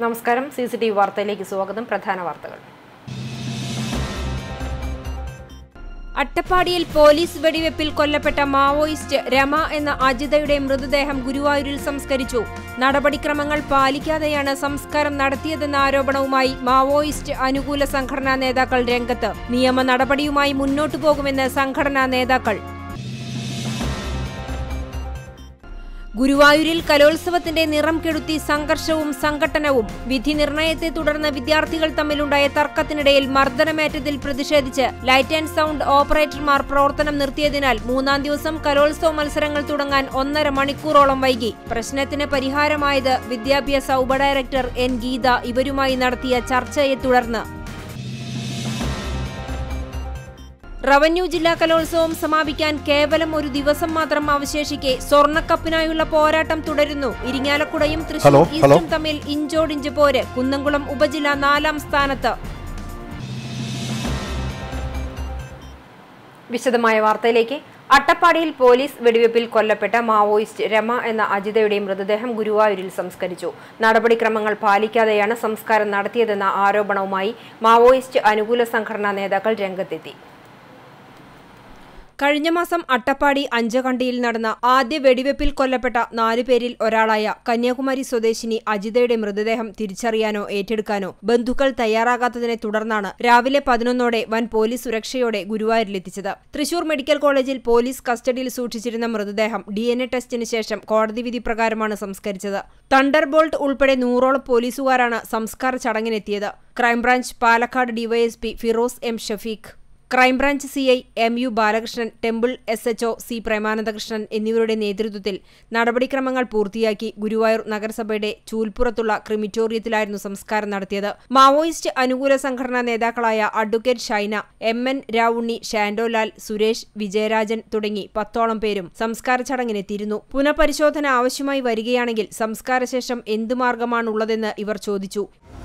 നമസ്കാരം CCTV വാർത്തയിലേക്ക് സ്വാഗതം. പ്രധാന വാർത്തകൾ. അട്ടപ്പാടിയിൽ പോലീസ് വെടിവെപ്പിൽ കൊല്ലപ്പെട്ട മാവോയിസ്റ്റ് രമ എന്ന അജിതയുടെ മൃതദേഹം ഗുരുവായൂരിൽ സംസ്കരിച്ചു. നടപടിക്രമങ്ങൾ പാലിക്കാതെയാണ് സംസ്കാരം നടത്തിയതെന്ന ആരോപണവുമായി മാവോയിസ്റ്റ് അനുകൂല സംഘടനാ നേതാക്കൾ രംഗത്ത്. നിയമ നടപടിയുമായി മുന്നോട്ടു പോകുമെന്ന് സംഘടനാ നേതാക്കൾ. ഗുരുവായൂരിൽ കലോത്സവത്തിന്റെ നിറം കെടുത്തി സംഘർഷവും സംഘട്ടനവും. വിധി നിർണയത്തെ തുടർന്ന് വിദ്യാർത്ഥികൾ തമ്മിലുണ്ടായ തർക്കത്തിനിടയിൽ മർദ്ദനമേറ്റതിൽ പ്രതിഷേധിച്ച് ലൈറ്റ് ആൻഡ് സൗണ്ട് ഓപ്പറേറ്റർമാർ പ്രവർത്തനം നിർത്തിയതിനാൽ മൂന്നാം ദിവസം കലോത്സവ മത്സരങ്ങൾ തുടങ്ങാൻ 1.5 മണിക്കൂറോളം വൈകി. പ്രശ്നത്തിന് പരിഹാരമായത് വിദ്യാഭ്യാസ ഉപഡയറക്ടർ N. ഗീത ഇവരുമായി നടത്തിയ ചർച്ചയെ തുടർന്ന്. റവന്യൂ ജില്ലാ കലോത്സവം സമാപിക്കാൻ കേവലം ഒരു ദിവസം മാത്രം അവശേഷിക്കെ സ്വർണ്ണക്കപ്പിനായുള്ള പോരാട്ടം തുടരുന്നു. ഇരിങ്ങാലക്കുടയും തൃശൂർ ഈസ്റ്റും തമ്മിൽ ഇഞ്ചോടിഞ്ച് പോര്. കുന്നംകുളം ഉപജില്ല 4ാം സ്ഥാനത്ത്. വിശദമായ വാർത്തയിലേക്ക്. അട്ടപ്പാടിയിൽ പോലീസ് വെടിവെപ്പിൽ കൊല്ലപ്പെട്ട മാവോയിസ്റ്റ് രമ എന്ന അജിതയുടെ മൃതദേഹം ഗുരുവായൂരിൽ സംസ്കരിച്ചു. നടപടിക്രമങ്ങൾ പാലിക്കാതെയാണ് സംസ്കാരം നടത്തിയതെന്ന ആരോപണവുമായി മാവോയിസ്റ്റ് അനുകൂല സംഘടനാ നേതാക്കൾ രംഗത്തെത്തി. കഴിഞ്ഞ മാസം അട്ടപ്പാടി അഞ്ചകണ്ടിയിൽ നടന്ന ആദ്യ വെടിവെപ്പിൽ കൊല്ലപ്പെട്ട 4 പേരിൽ ഒരാളായ കന്യാകുമാരി സ്വദേശിനി അജിതയുടെ മൃതദേഹം തിരിച്ചറിയാനോ ഏറ്റെടുക്കാനോ ബന്ധുക്കൾ തയ്യാറാകാത്തതിനെ തുടർന്നാണ് രാവിലെ 11ഓടെ വൻ പോലീസ് സുരക്ഷയോടെ ഗുരുവായൂരിലെത്തിച്ചത്. തൃശൂർ മെഡിക്കൽ കോളേജിൽ പോലീസ് കസ്റ്റഡിയിൽ സൂക്ഷിച്ചിരുന്ന മൃതദേഹം DNA ടെസ്റ്റിന് ശേഷം കോടതി വിധി പ്രകാരമാണ് സംസ്കരിച്ചത്. തണ്ടർബോൾട്ട് ഉൾപ്പെടെ 100ഓളം പോലീസുകാരാണ് സംസ്കാര ചടങ്ങിനെത്തിയത്. Crime branch Palakkad DYSP Firoz M. Shafeeq, crime branch CI MU Balakrishnan, temple SHO C. Premanandakrishnan എന്നിവരുടെ നേതൃത്വത്തിൽ നടപടിക്രമങ്ങൾ പൂർത്തിയാക്കി ഗുരുവായൂർ നഗരസഭയുടെ ചൂൽപ്പുറത്തുള്ള ക്രിമിറ്റോറിയത്തിലായിരുന്നു സംസ്കാരം നടത്തിയത്. മാവോയിസ്റ്റ് അനുകൂല സംഘടനാ നേതാക്കളായ അഡ്വക്കേറ്റ് ഷൈന, MN രാവുണ്ണി, ഷാൻഡോലാൽ, സുരേഷ്, വിജയരാജൻ തുടങ്ങി 10ഓളം പേരും സംസ്കാര ചടങ്ങിനെത്തിയിരുന്നു. പുനഃപരിശോധന ആവശ്യമായി വരികയാണെങ്കിൽ സംസ്കാരശേഷം എന്ത് മാർഗമാണുള്ളതെന്ന് ഇവർ ചോദിച്ചു.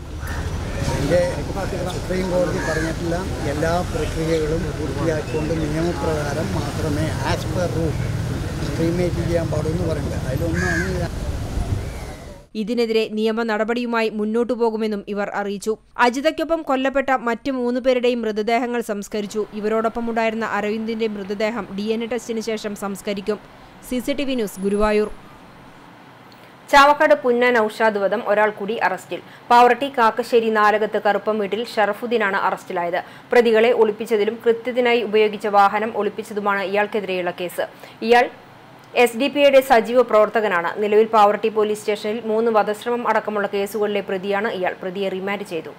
സുപ്രീം കോടതി പറഞ്ഞിട്ടുള്ള എല്ലാ പ്രക്രിയകളും പൂർത്തിയാക്കിക്കൊണ്ട് നിയമപ്രകാരം മാത്രമേ ആസ് പെർ റൂൾ ക്രീമേറ്റ് ചെയ്യാൻ പാടുമെന്ന് പറയുന്നത്. അതിലൊന്നാണ്. ഇതിനെതിരെ നിയമ നടപടിയുമായി മുന്നോട്ടു പോകുമെന്നും ഇവർ അറിയിച്ചു. അജിതയ്ക്കൊപ്പം കൊല്ലപ്പെട്ട മറ്റ് 3 പേരുടെയും മൃതദേഹങ്ങൾ സംസ്കരിച്ചു. ഇവരോടൊപ്പമുണ്ടായിരുന്ന അരവിന്ദിന്റെ മൃതദേഹം DNA ടെസ്റ്റിന് ശേഷം സംസ്കരിക്കും. CCTV news, Guruvayur. ചാവക്കാട് പുന്ന നൌഷാദ് വധം ഒരാൾ കൂടി അറസ്റ്റിൽ. പാവറട്ടി കാക്കശ്ശേരി നാലകത്ത് കറുപ്പം വീട്ടിൽ ഷറഫുദ്ദീനാണ് അറസ്റ്റിലായത്. പ്രതികളെ ഒളിപ്പിച്ചതിലും കൃത്യത്തിനായി ഉപയോഗിച്ച വാഹനം ഒളിപ്പിച്ചതുമാണ് ഇയാൾക്കെതിരെയുള്ള കേസ്. ഇയാൾ SDPIയുടെ സജീവ പ്രവർത്തകനാണ്. നിലവിൽ പാവറട്ടി പോലീസ് സ്റ്റേഷനിൽ 3 വധശ്രമം അടക്കമുള്ള കേസുകളിലെ പ്രതിയാണ് ഇയാൾ. പ്രതിയെ റിമാൻഡ് ചെയ്തു.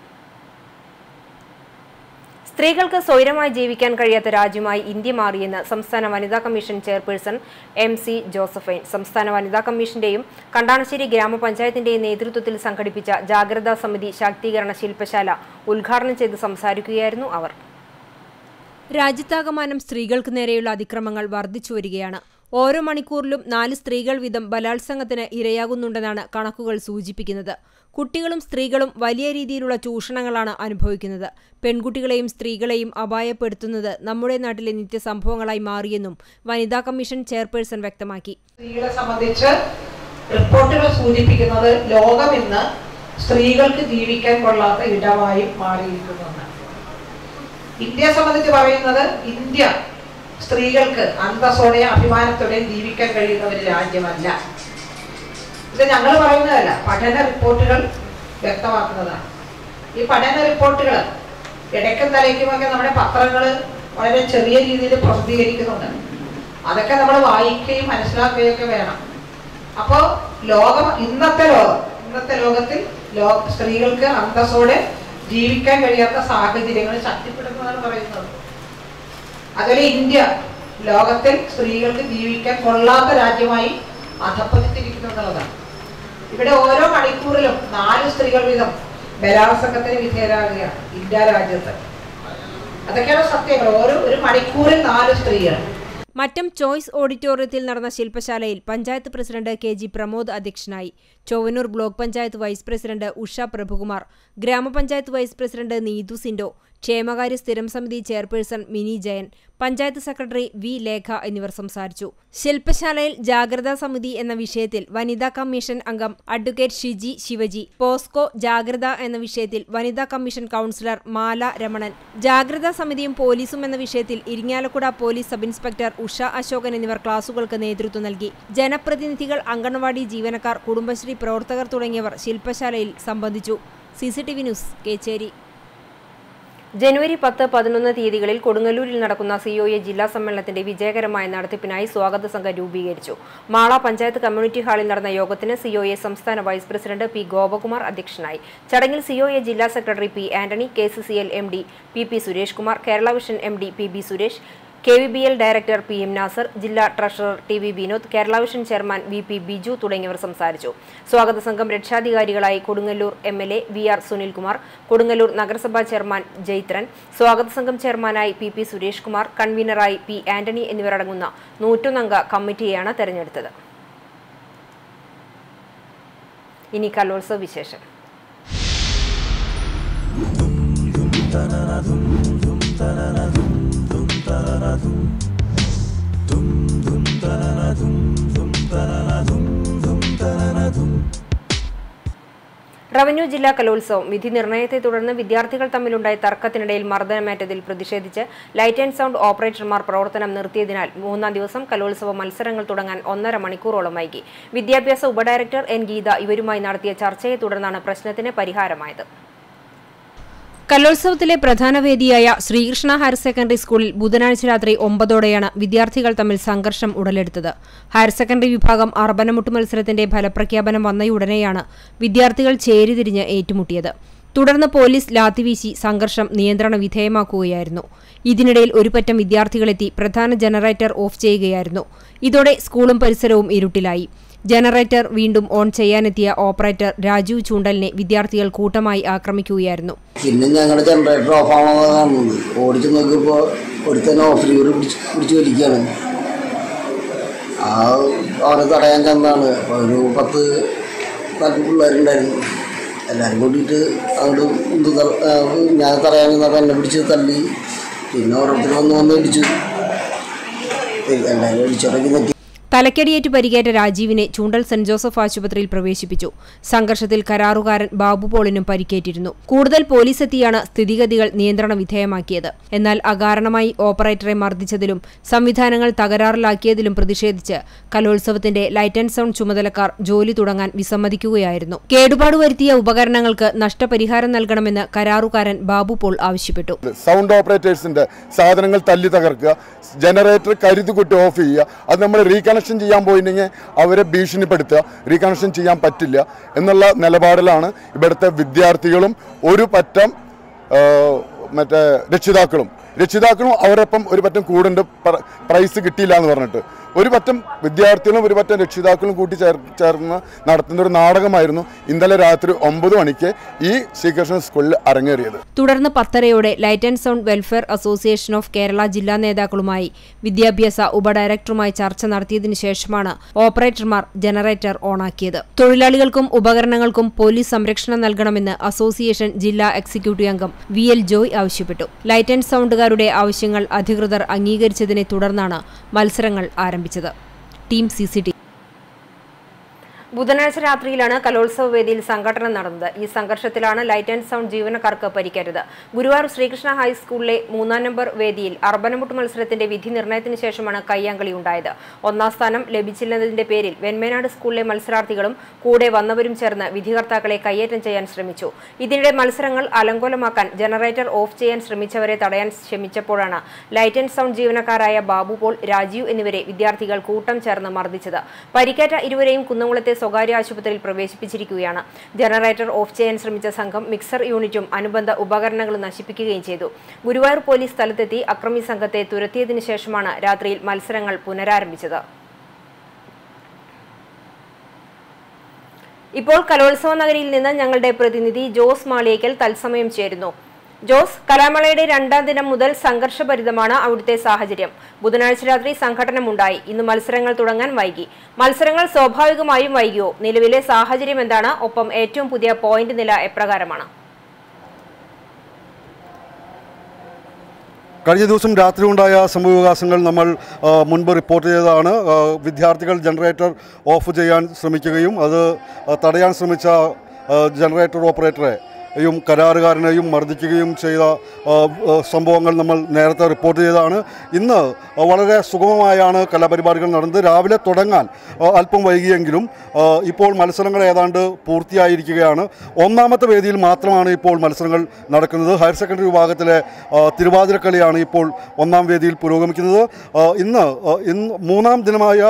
സ്ത്രീകൾക്ക് സ്വൈരമായി ജീവിക്കാൻ കഴിയാത്ത രാജ്യമായി ഇന്ത്യ മാറിയെന്ന് സംസ്ഥാന വനിതാ കമ്മീഷൻ ചെയർപേഴ്സൺ MC ജോസഫൈൻ. സംസ്ഥാന വനിതാ കമ്മീഷന്റെയും കണ്ടാണശ്ശേരി ഗ്രാമപഞ്ചായത്തിന്റെയും നേതൃത്വത്തിൽ സംഘടിപ്പിച്ച ജാഗ്രതാ സമിതി ശാക്തീകരണ ശില്പശാല ഉദ്ഘാടനം ചെയ്ത് സംസാരിക്കുകയായിരുന്നു അവർ. രാജ്യത്താകമാനം സ്ത്രീകൾക്ക് നേരെയുള്ള അതിക്രമങ്ങൾ വർദ്ധിച്ചുവരികയാണ്. ഓരോ മണിക്കൂറിലും 4 സ്ത്രീകൾ വീതം ബലാത്സംഗത്തിന് ഇരയാകുന്നുണ്ടെന്നാണ് കണക്കുകൾ സൂചിപ്പിക്കുന്നത്. കുട്ടികളും സ്ത്രീകളും വലിയ രീതിയിലുള്ള ചൂഷണങ്ങളാണ് അനുഭവിക്കുന്നത്. പെൺകുട്ടികളെയും സ്ത്രീകളെയും അപായപ്പെടുത്തുന്നത് നമ്മുടെ നാട്ടിലെ നിത്യസംഭവങ്ങളായി മാറിയെന്നും വനിതാ കമ്മീഷൻ ചെയർപേഴ്സൺ വ്യക്തമാക്കി. സ്ത്രീകളെ സംബന്ധിച്ച് റിപ്പോർട്ടുകൾ സൂചിപ്പിക്കുന്നത് ലോകം ഇന്ന് സ്ത്രീകൾക്ക് ജീവിക്കാൻ കൊള്ളാത്ത ഇടമായി മാറിയിരിക്കുന്നുണ്ട്. ഇന്ത്യയെ സംബന്ധിച്ച് പറയുന്നത് ഇന്ത്യ സ്ത്രീകൾക്ക് അന്തസ്സോടെയും അഭിമാനത്തോടെയും ജീവിക്കാൻ കഴിയുന്ന ഒരു രാജ്യമല്ല. ഇത് ഞങ്ങൾ പറയുന്നതല്ല, പഠന റിപ്പോർട്ടുകൾ വ്യക്തമാക്കുന്നതാണ്. ഈ പഠന റിപ്പോർട്ടുകൾ ഇടയ്ക്കും തലയ്ക്കുമൊക്കെ നമ്മുടെ പത്രങ്ങൾ വളരെ ചെറിയ രീതിയിൽ പ്രസിദ്ധീകരിക്കുന്നുണ്ട്. അതൊക്കെ നമ്മൾ വായിക്കുകയും മനസ്സിലാക്കുകയൊക്കെ വേണം. അപ്പോൾ ഇന്നത്തെ ലോകത്തിൽ സ്ത്രീകൾക്ക് അന്തസ്സോടെ ജീവിക്കാൻ കഴിയാത്ത സാഹചര്യങ്ങൾ ശക്തിപ്പെടുന്നതാണ് പറയുന്നത്. അതുപോലെ ഇന്ത്യ ലോകത്തിൽ സ്ത്രീകൾക്ക് ജീവിക്കാൻ കൊള്ളാത്ത രാജ്യമായി അധപ്പതിച്ചിരിക്കുന്നു എന്നുള്ളതാണ്. ഇവിടെ ഓരോ മണിക്കൂറിലും 4 സ്ത്രീകൾ വീതം ബലാത്സംഗത്തിന് വിധേയരാകുകയാണ് ഇന്ത്യ രാജ്യത്ത്. അതൊക്കെയാണ് സത്യങ്ങൾ. ഒരു മണിക്കൂറിൽ 4 സ്ത്രീകൾ. മറ്റം ചോയ്സ് ഓഡിറ്റോറിയത്തിൽ നടന്ന ശില്പശാലയിൽ പഞ്ചായത്ത് പ്രസിഡന്റ് KG പ്രമോദ് അധ്യക്ഷനായി. Chowannur block panchayat vice president Usha Prabhukumar, ഗ്രാമപഞ്ചായത്ത് വൈസ് പ്രസിഡന്റ് നീതു സിൻഡോ, ക്ഷേമകാര്യ സ്ഥിരം സമിതി chairperson Mini Jayan, panchayat secretary V Lekha എന്നിവർ സംസാരിച്ചു. ശില്പശാലയിൽ ജാഗ്രതാ സമിതി എന്ന വിഷയത്തിൽ വനിതാ കമ്മീഷൻ അംഗം അഡ്വക്കേറ്റ് ഷിജി ശിവജി, പോസ്കോ ജാഗ്രത എന്ന വിഷയത്തിൽ വനിതാ കമ്മീഷൻ കൌൺസിലർ മാല രമണൻ, ജാഗ്രതാ സമിതിയും പോലീസും എന്ന വിഷയത്തിൽ Irinjalakuda police sub inspector Usha Ashokan എന്നിവർ ക്ലാസുകൾക്ക് നേതൃത്വം നൽകി. ജനപ്രതിനിധികൾ, അംഗൻവാടി ജീവനക്കാർ, കുടുംബശ്രീ പ്രവർത്തകർ തുടങ്ങിയവർ ശില്പശാലയിൽ സംബന്ധിച്ചു. CCTV news, Kecheri. ജനുവരി 10, 11 തീയതികളിൽ കൊടുങ്ങല്ലൂരിൽ നടക്കുന്ന COA ജില്ലാ സമ്മേളനത്തിന്റെ വിജയകരമായ നടത്തിപ്പിനായി സ്വാഗത സംഘം രൂപീകരിച്ചു. മാള പഞ്ചായത്ത് കമ്മ്യൂണിറ്റി ഹാളിൽ നടന്ന യോഗത്തിന് COA സംസ്ഥാന വൈസ് പ്രസിഡന്റ് P. ഗോപകുമാർ അധ്യക്ഷനായി. ചടങ്ങിൽ COA ജില്ലാ secretary P. Antony, KCCL MD PP Suresh Kumar, Kerala vision MD PB Suresh, KVBL director PM Nasar, ജില്ലാ treasurer TV Vinod, Kerala vision chairman VP Biju തുടങ്ങിയവർ സംസാരിച്ചു. സ്വാഗത സംഘം രക്ഷാധികാരികളായി കൊടുങ്ങല്ലൂർ MLA VR സുനിൽകുമാർ, കൊടുങ്ങല്ലൂർ നഗരസഭാ ചെയർമാൻ ജൈത്രൻ, സ്വാഗത സംഘം ചെയർമാനായി PP സുരേഷ് കുമാർ, കൺവീനറായി P. ആന്റണി എന്നിവരടങ്ങുന്ന 101 അംഗ കമ്മിറ്റിയെയാണ് തെരഞ്ഞെടുത്തത്. ഇനി കലോത്സവ വിശേഷം. റവന്യൂ ജില്ലാ കലോത്സവം വിധി നിർണയത്തെ തുടർന്ന് വിദ്യാർത്ഥികൾ തമ്മിലുണ്ടായ തർക്കത്തിനിടയിൽ മർദ്ദനമേറ്റതിൽ പ്രതിഷേധിച്ച് ലൈറ്റ് ആൻഡ് സൗണ്ട് ഓപ്പറേറ്റർമാർ പ്രവർത്തനം നിർത്തിയതിനാൽ 3-ാം ദിവസം കലോത്സവ മത്സരങ്ങൾ തുടങ്ങാൻ 1.5 മണിക്കൂറോളം വൈകി. വിദ്യാഭ്യാസ ഉപഡയറക്ടർ N. ഗീത ഇവരുമായി നടത്തിയ ചർച്ചയെ തുടർന്നാണ് പ്രശ്നത്തിന് പരിഹാരമായത്. കലോത്സവത്തിലെ പ്രധാന വേദിയായ ശ്രീകൃഷ്ണ ഹയർ സെക്കൻഡറി സ്കൂളിൽ ബുധനാഴ്ച രാത്രി 9ഓടെയാണ് വിദ്യാർത്ഥികൾ തമ്മിൽ സംഘർഷം ഉടലെടുത്തത്. ഹയർ സെക്കൻഡറി വിഭാഗം അർബനമുട്ട് മത്സരത്തിന്റെ ഫലപ്രഖ്യാപനം വന്നയുടനെയാണ് വിദ്യാർത്ഥികൾ ചേരിതിരിഞ്ഞ് ഏറ്റുമുട്ടിയത്. തുടർന്ന് പോലീസ് ലാത്തിവീശി സംഘർഷം നിയന്ത്രണ വിധേയമാക്കുകയായിരുന്നു. ഇതിനിടയിൽ ഒരു പറ്റം വിദ്യാർത്ഥികളെത്തി പ്രധാന ജനറേറ്റർ ഓഫ് ചെയ്യുകയായിരുന്നു. ഇതോടെ സ്കൂളും പരിസരവും ഇരുട്ടിലായി. ജനറേറ്റർ വീണ്ടും ഓൺ ചെയ്യാനെത്തിയ ഓപ്പറേറ്റർ രാജീവ് ചൂണ്ടലിനെ വിദ്യാർത്ഥികൾ കൂട്ടമായി ആക്രമിക്കുകയായിരുന്നു. പിന്നെ ഞങ്ങളുടെ ജനറേറ്റർ ഓഫ് ആണെന്ന് കാണുന്നത്. ഓടിച്ചു നോക്കിയപ്പോൾ ഒരുത്തന്നെ ഓഫ് ലീവർ പിടിച്ചു വലിക്കുകയാണ്. അവരെ തടയാൻ ചെന്നാണ്. അപ്പോൾ ഒരു 10 പിള്ളേരുണ്ടായിരുന്നു. എല്ലാവരും കൂട്ടിയിട്ട് അങ്ങോട്ട് ഞാൻ തടയാൻ ചെന്നപ്പോൾ എന്നെ പിടിച്ച് തള്ളി. പിന്നെ ഓരോരുത്തർ വന്ന് ഇടിച്ചു. എല്ലാവരും ഇടിച്ചിറങ്ങി നിൽക്കി. തലക്കടിയേറ്റ് പരിക്കേറ്റ രാജീവിനെ ചൂണ്ടൽ സെന്റ് ജോസഫ് ആശുപത്രിയിൽ പ്രവേശിപ്പിച്ചു. സംഘർഷത്തിൽ കരാറുകാരൻ ബാബു പോളിനും പരിക്കേറ്റിരുന്നു. കൂടുതൽ പോലീസ് എത്തിയാണ് സ്ഥിതിഗതികൾ നിയന്ത്രണ വിധേയമാക്കിയത്. എന്നാൽ അകാരണമായി ഓപ്പറേറ്ററെ മർദ്ദിച്ചതിലും സംവിധാനങ്ങൾ തകരാറിലാക്കിയതിലും പ്രതിഷേധിച്ച് കലോത്സവത്തിന്റെ ലൈറ്റ് ആൻഡ് സൗണ്ട് ചുമതലക്കാർ ജോലി തുടങ്ങാൻ വിസമ്മതിക്കുകയായിരുന്നു. കേടുപാട് വരുത്തിയ ഉപകരണങ്ങൾക്ക് നഷ്ടപരിഹാരം നൽകണമെന്ന് കരാറുകാരൻ ബാബു പോൾ ആവശ്യപ്പെട്ടു. സൗണ്ട് ഓപ്പറേറ്റേഴ്സിന്റെ സാധനങ്ങൾ തല്ലി തകർക്കുക, ജനറേറ്റർ കരുതുകൂട്ടി ഓഫ് ചെയ്യുക, അത് നമ്മൾ റീകണക്ഷൻ ചെയ്യാൻ പോയിട്ടുണ്ടെങ്കിൽ അവരെ ഭീഷണിപ്പെടുത്തുക, റീകണക്ഷൻ ചെയ്യാൻ പറ്റില്ല എന്നുള്ള നിലപാടിലാണ് ഇവിടുത്തെ വിദ്യാർത്ഥികളും ഒരു പറ്റം രക്ഷിതാക്കളും അവരൊപ്പം ഒരു പറ്റം കൂടുണ്ട്. പ്രൈസ് കിട്ടിയില്ല എന്ന് പറഞ്ഞിട്ട് ഒരു പറ്റം വിദ്യാർത്ഥികളും ഒരു പറ്റം രക്ഷിതാക്കളും കൂട്ടി ചേർന്ന് നടത്തുന്ന ഒരു നാടകമായിരുന്നു ഇന്നലെ രാത്രി 9 മണിക്ക് ഈ ശ്രീകൃഷ്ണ സ്കൂളിൽ അരങ്ങേറിയത്. തുടർന്ന് 10:30 light and sound welfare association of Kerala ജില്ലാ നേതാക്കളുമായി വിദ്യാഭ്യാസ ഉപഡയറക്ടറുമായി ചർച്ച നടത്തിയതിനു ശേഷമാണ് ഓപ്പറേറ്റർമാർ ജനറേറ്റർ ഓണാക്കിയത്. തൊഴിലാളികൾക്കും ഉപകരണങ്ങൾക്കും പോലീസ് സംരക്ഷണം നൽകണമെന്ന് അസോസിയേഷൻ ജില്ലാ എക്സിക്യൂട്ടീവ് അംഗം VL ജോയ് ആവശ്യപ്പെട്ടു. ലൈറ്റ് ആൻഡ് സൗണ്ടുകാരുടെ ആവശ്യങ്ങൾ അധികൃതർ അംഗീകരിച്ചതിനെ തുടർന്നാണ് മത്സരങ്ങൾ ആരംഭിച്ചത്. Team CCTV. ബുധനാഴ്ച രാത്രിയിലാണ് കലോത്സവ വേദിയിൽ സംഘടന നടന്നത്. ഈ സംഘർഷത്തിലാണ് ലൈറ്റ് ആൻഡ് സൗണ്ട് ജീവനക്കാർക്ക് പരിക്കേറ്റത്. ഗുരുവായൂർ ശ്രീകൃഷ്ണ ഹൈസ്കൂളിലെ 3-ാം നമ്പർ വേദിയിൽ അർബനമുട്ട് മത്സരത്തിന്റെ വിധി നിർണയത്തിന് ശേഷമാണ് കയ്യാങ്കളി ഉണ്ടായത്. 1-ാം സ്ഥാനം ലഭിച്ചില്ലെന്നതിന്റെ പേരിൽ വെൺമേനാട് സ്കൂളിലെ മത്സരാർത്ഥികളും കൂടെ വന്നവരും ചേർന്ന് വിധികർത്താക്കളെ കയ്യേറ്റം ചെയ്യാൻ ശ്രമിച്ചു. ഇതിനിടെ മത്സരങ്ങൾ അലങ്കോലമാക്കാൻ ജനറേറ്റർ ഓഫ് ചെയ്യാൻ ശ്രമിച്ചവരെ തടയാൻ ശ്രമിച്ചപ്പോഴാണ് ലൈറ്റ് ആൻഡ് സൗണ്ട് ജീവനക്കാരായ ബാബു പോൾ, രാജീവ് എന്നിവരെ വിദ്യാർത്ഥികൾ കൂട്ടം ചേർന്ന് മർദ്ദിച്ചത്. പരിക്കേറ്റ ഇരുവരെയും കുന്നംകുളത്തെ സ്വകാര്യ ആശുപത്രിയിൽ പ്രവേശിപ്പിച്ചിരിക്കുകയാണ്. ജനറേറ്റർ ഓഫ് ചെയ്യാൻ ശ്രമിച്ച സംഘം മിക്സർ യൂണിറ്റും അനുബന്ധ ഉപകരണങ്ങളും നശിപ്പിക്കുകയും ചെയ്തു. ഗുരുവായൂർ പോലീസ് സ്ഥലത്തെത്തി അക്രമി സംഘത്തെ തുരത്തിയതിനു ശേഷമാണ് രാത്രിയിൽ മത്സരങ്ങൾ പുനരാരംഭിച്ചത്. ഇപ്പോൾ കലോത്സവ നഗരിയിൽ നിന്ന് ഞങ്ങളുടെ പ്രതിനിധി ജോസ് മാളിയേക്കൽ തത്സമയം ചേരുന്നു. ജോസ്, കലാമേളയുടെ 2-ാം ദിനം മുതൽ സംഘർഷഭരിതമാണ് അവിടുത്തെ സാഹചര്യം. ബുധനാഴ്ച രാത്രി സംഘടനമുണ്ടായി. ഇന്ന് മത്സരങ്ങൾ തുടങ്ങാൻ വൈകി. മത്സരങ്ങൾ സ്വാഭാവികമായും വൈകിയോ? നിലവിലെ സാഹചര്യം എന്താണ്? ഒപ്പം ഏറ്റവും പുതിയ പോയിന്റ് നില എപ്രകാരമാണ്? കഴിഞ്ഞ ദിവസം രാത്രി ഉണ്ടായ സംഭവവികാസങ്ങൾ നമ്മൾ മുൻപ് റിപ്പോർട്ട് ചെയ്തതാണ്. വിദ്യാർത്ഥികൾ ജനറേറ്റർ ഓഫ് ചെയ്യാൻ ശ്രമിക്കുകയും അത് തടയാൻ ശ്രമിച്ച ജനറേറ്റർ ഓപ്പറേറ്ററെയും കരാറുകാരനെയും മർദ്ദിക്കുകയും ചെയ്ത സംഭവങ്ങൾ നമ്മൾ നേരത്തെ റിപ്പോർട്ട് ചെയ്തതാണ്. ഇന്ന് വളരെ സുഗമമായാണ് കലാപരിപാടികൾ നടന്നത്. രാവിലെ തുടങ്ങാൻ അല്പം വൈകിയെങ്കിലും ഇപ്പോൾ മത്സരങ്ങൾ ഏതാണ്ട് പൂർത്തിയായിരിക്കുകയാണ്. ഒന്നാമത്തെ വേദിയിൽ മാത്രമാണ് ഇപ്പോൾ മത്സരങ്ങൾ നടക്കുന്നത്. ഹയർ സെക്കൻഡറി വിഭാഗത്തിലെ തിരുവാതിരക്കളിയാണ് ഇപ്പോൾ ഒന്നാം വേദിയിൽ പുരോഗമിക്കുന്നത്. ഇന്ന് മൂന്നാം ദിനമായ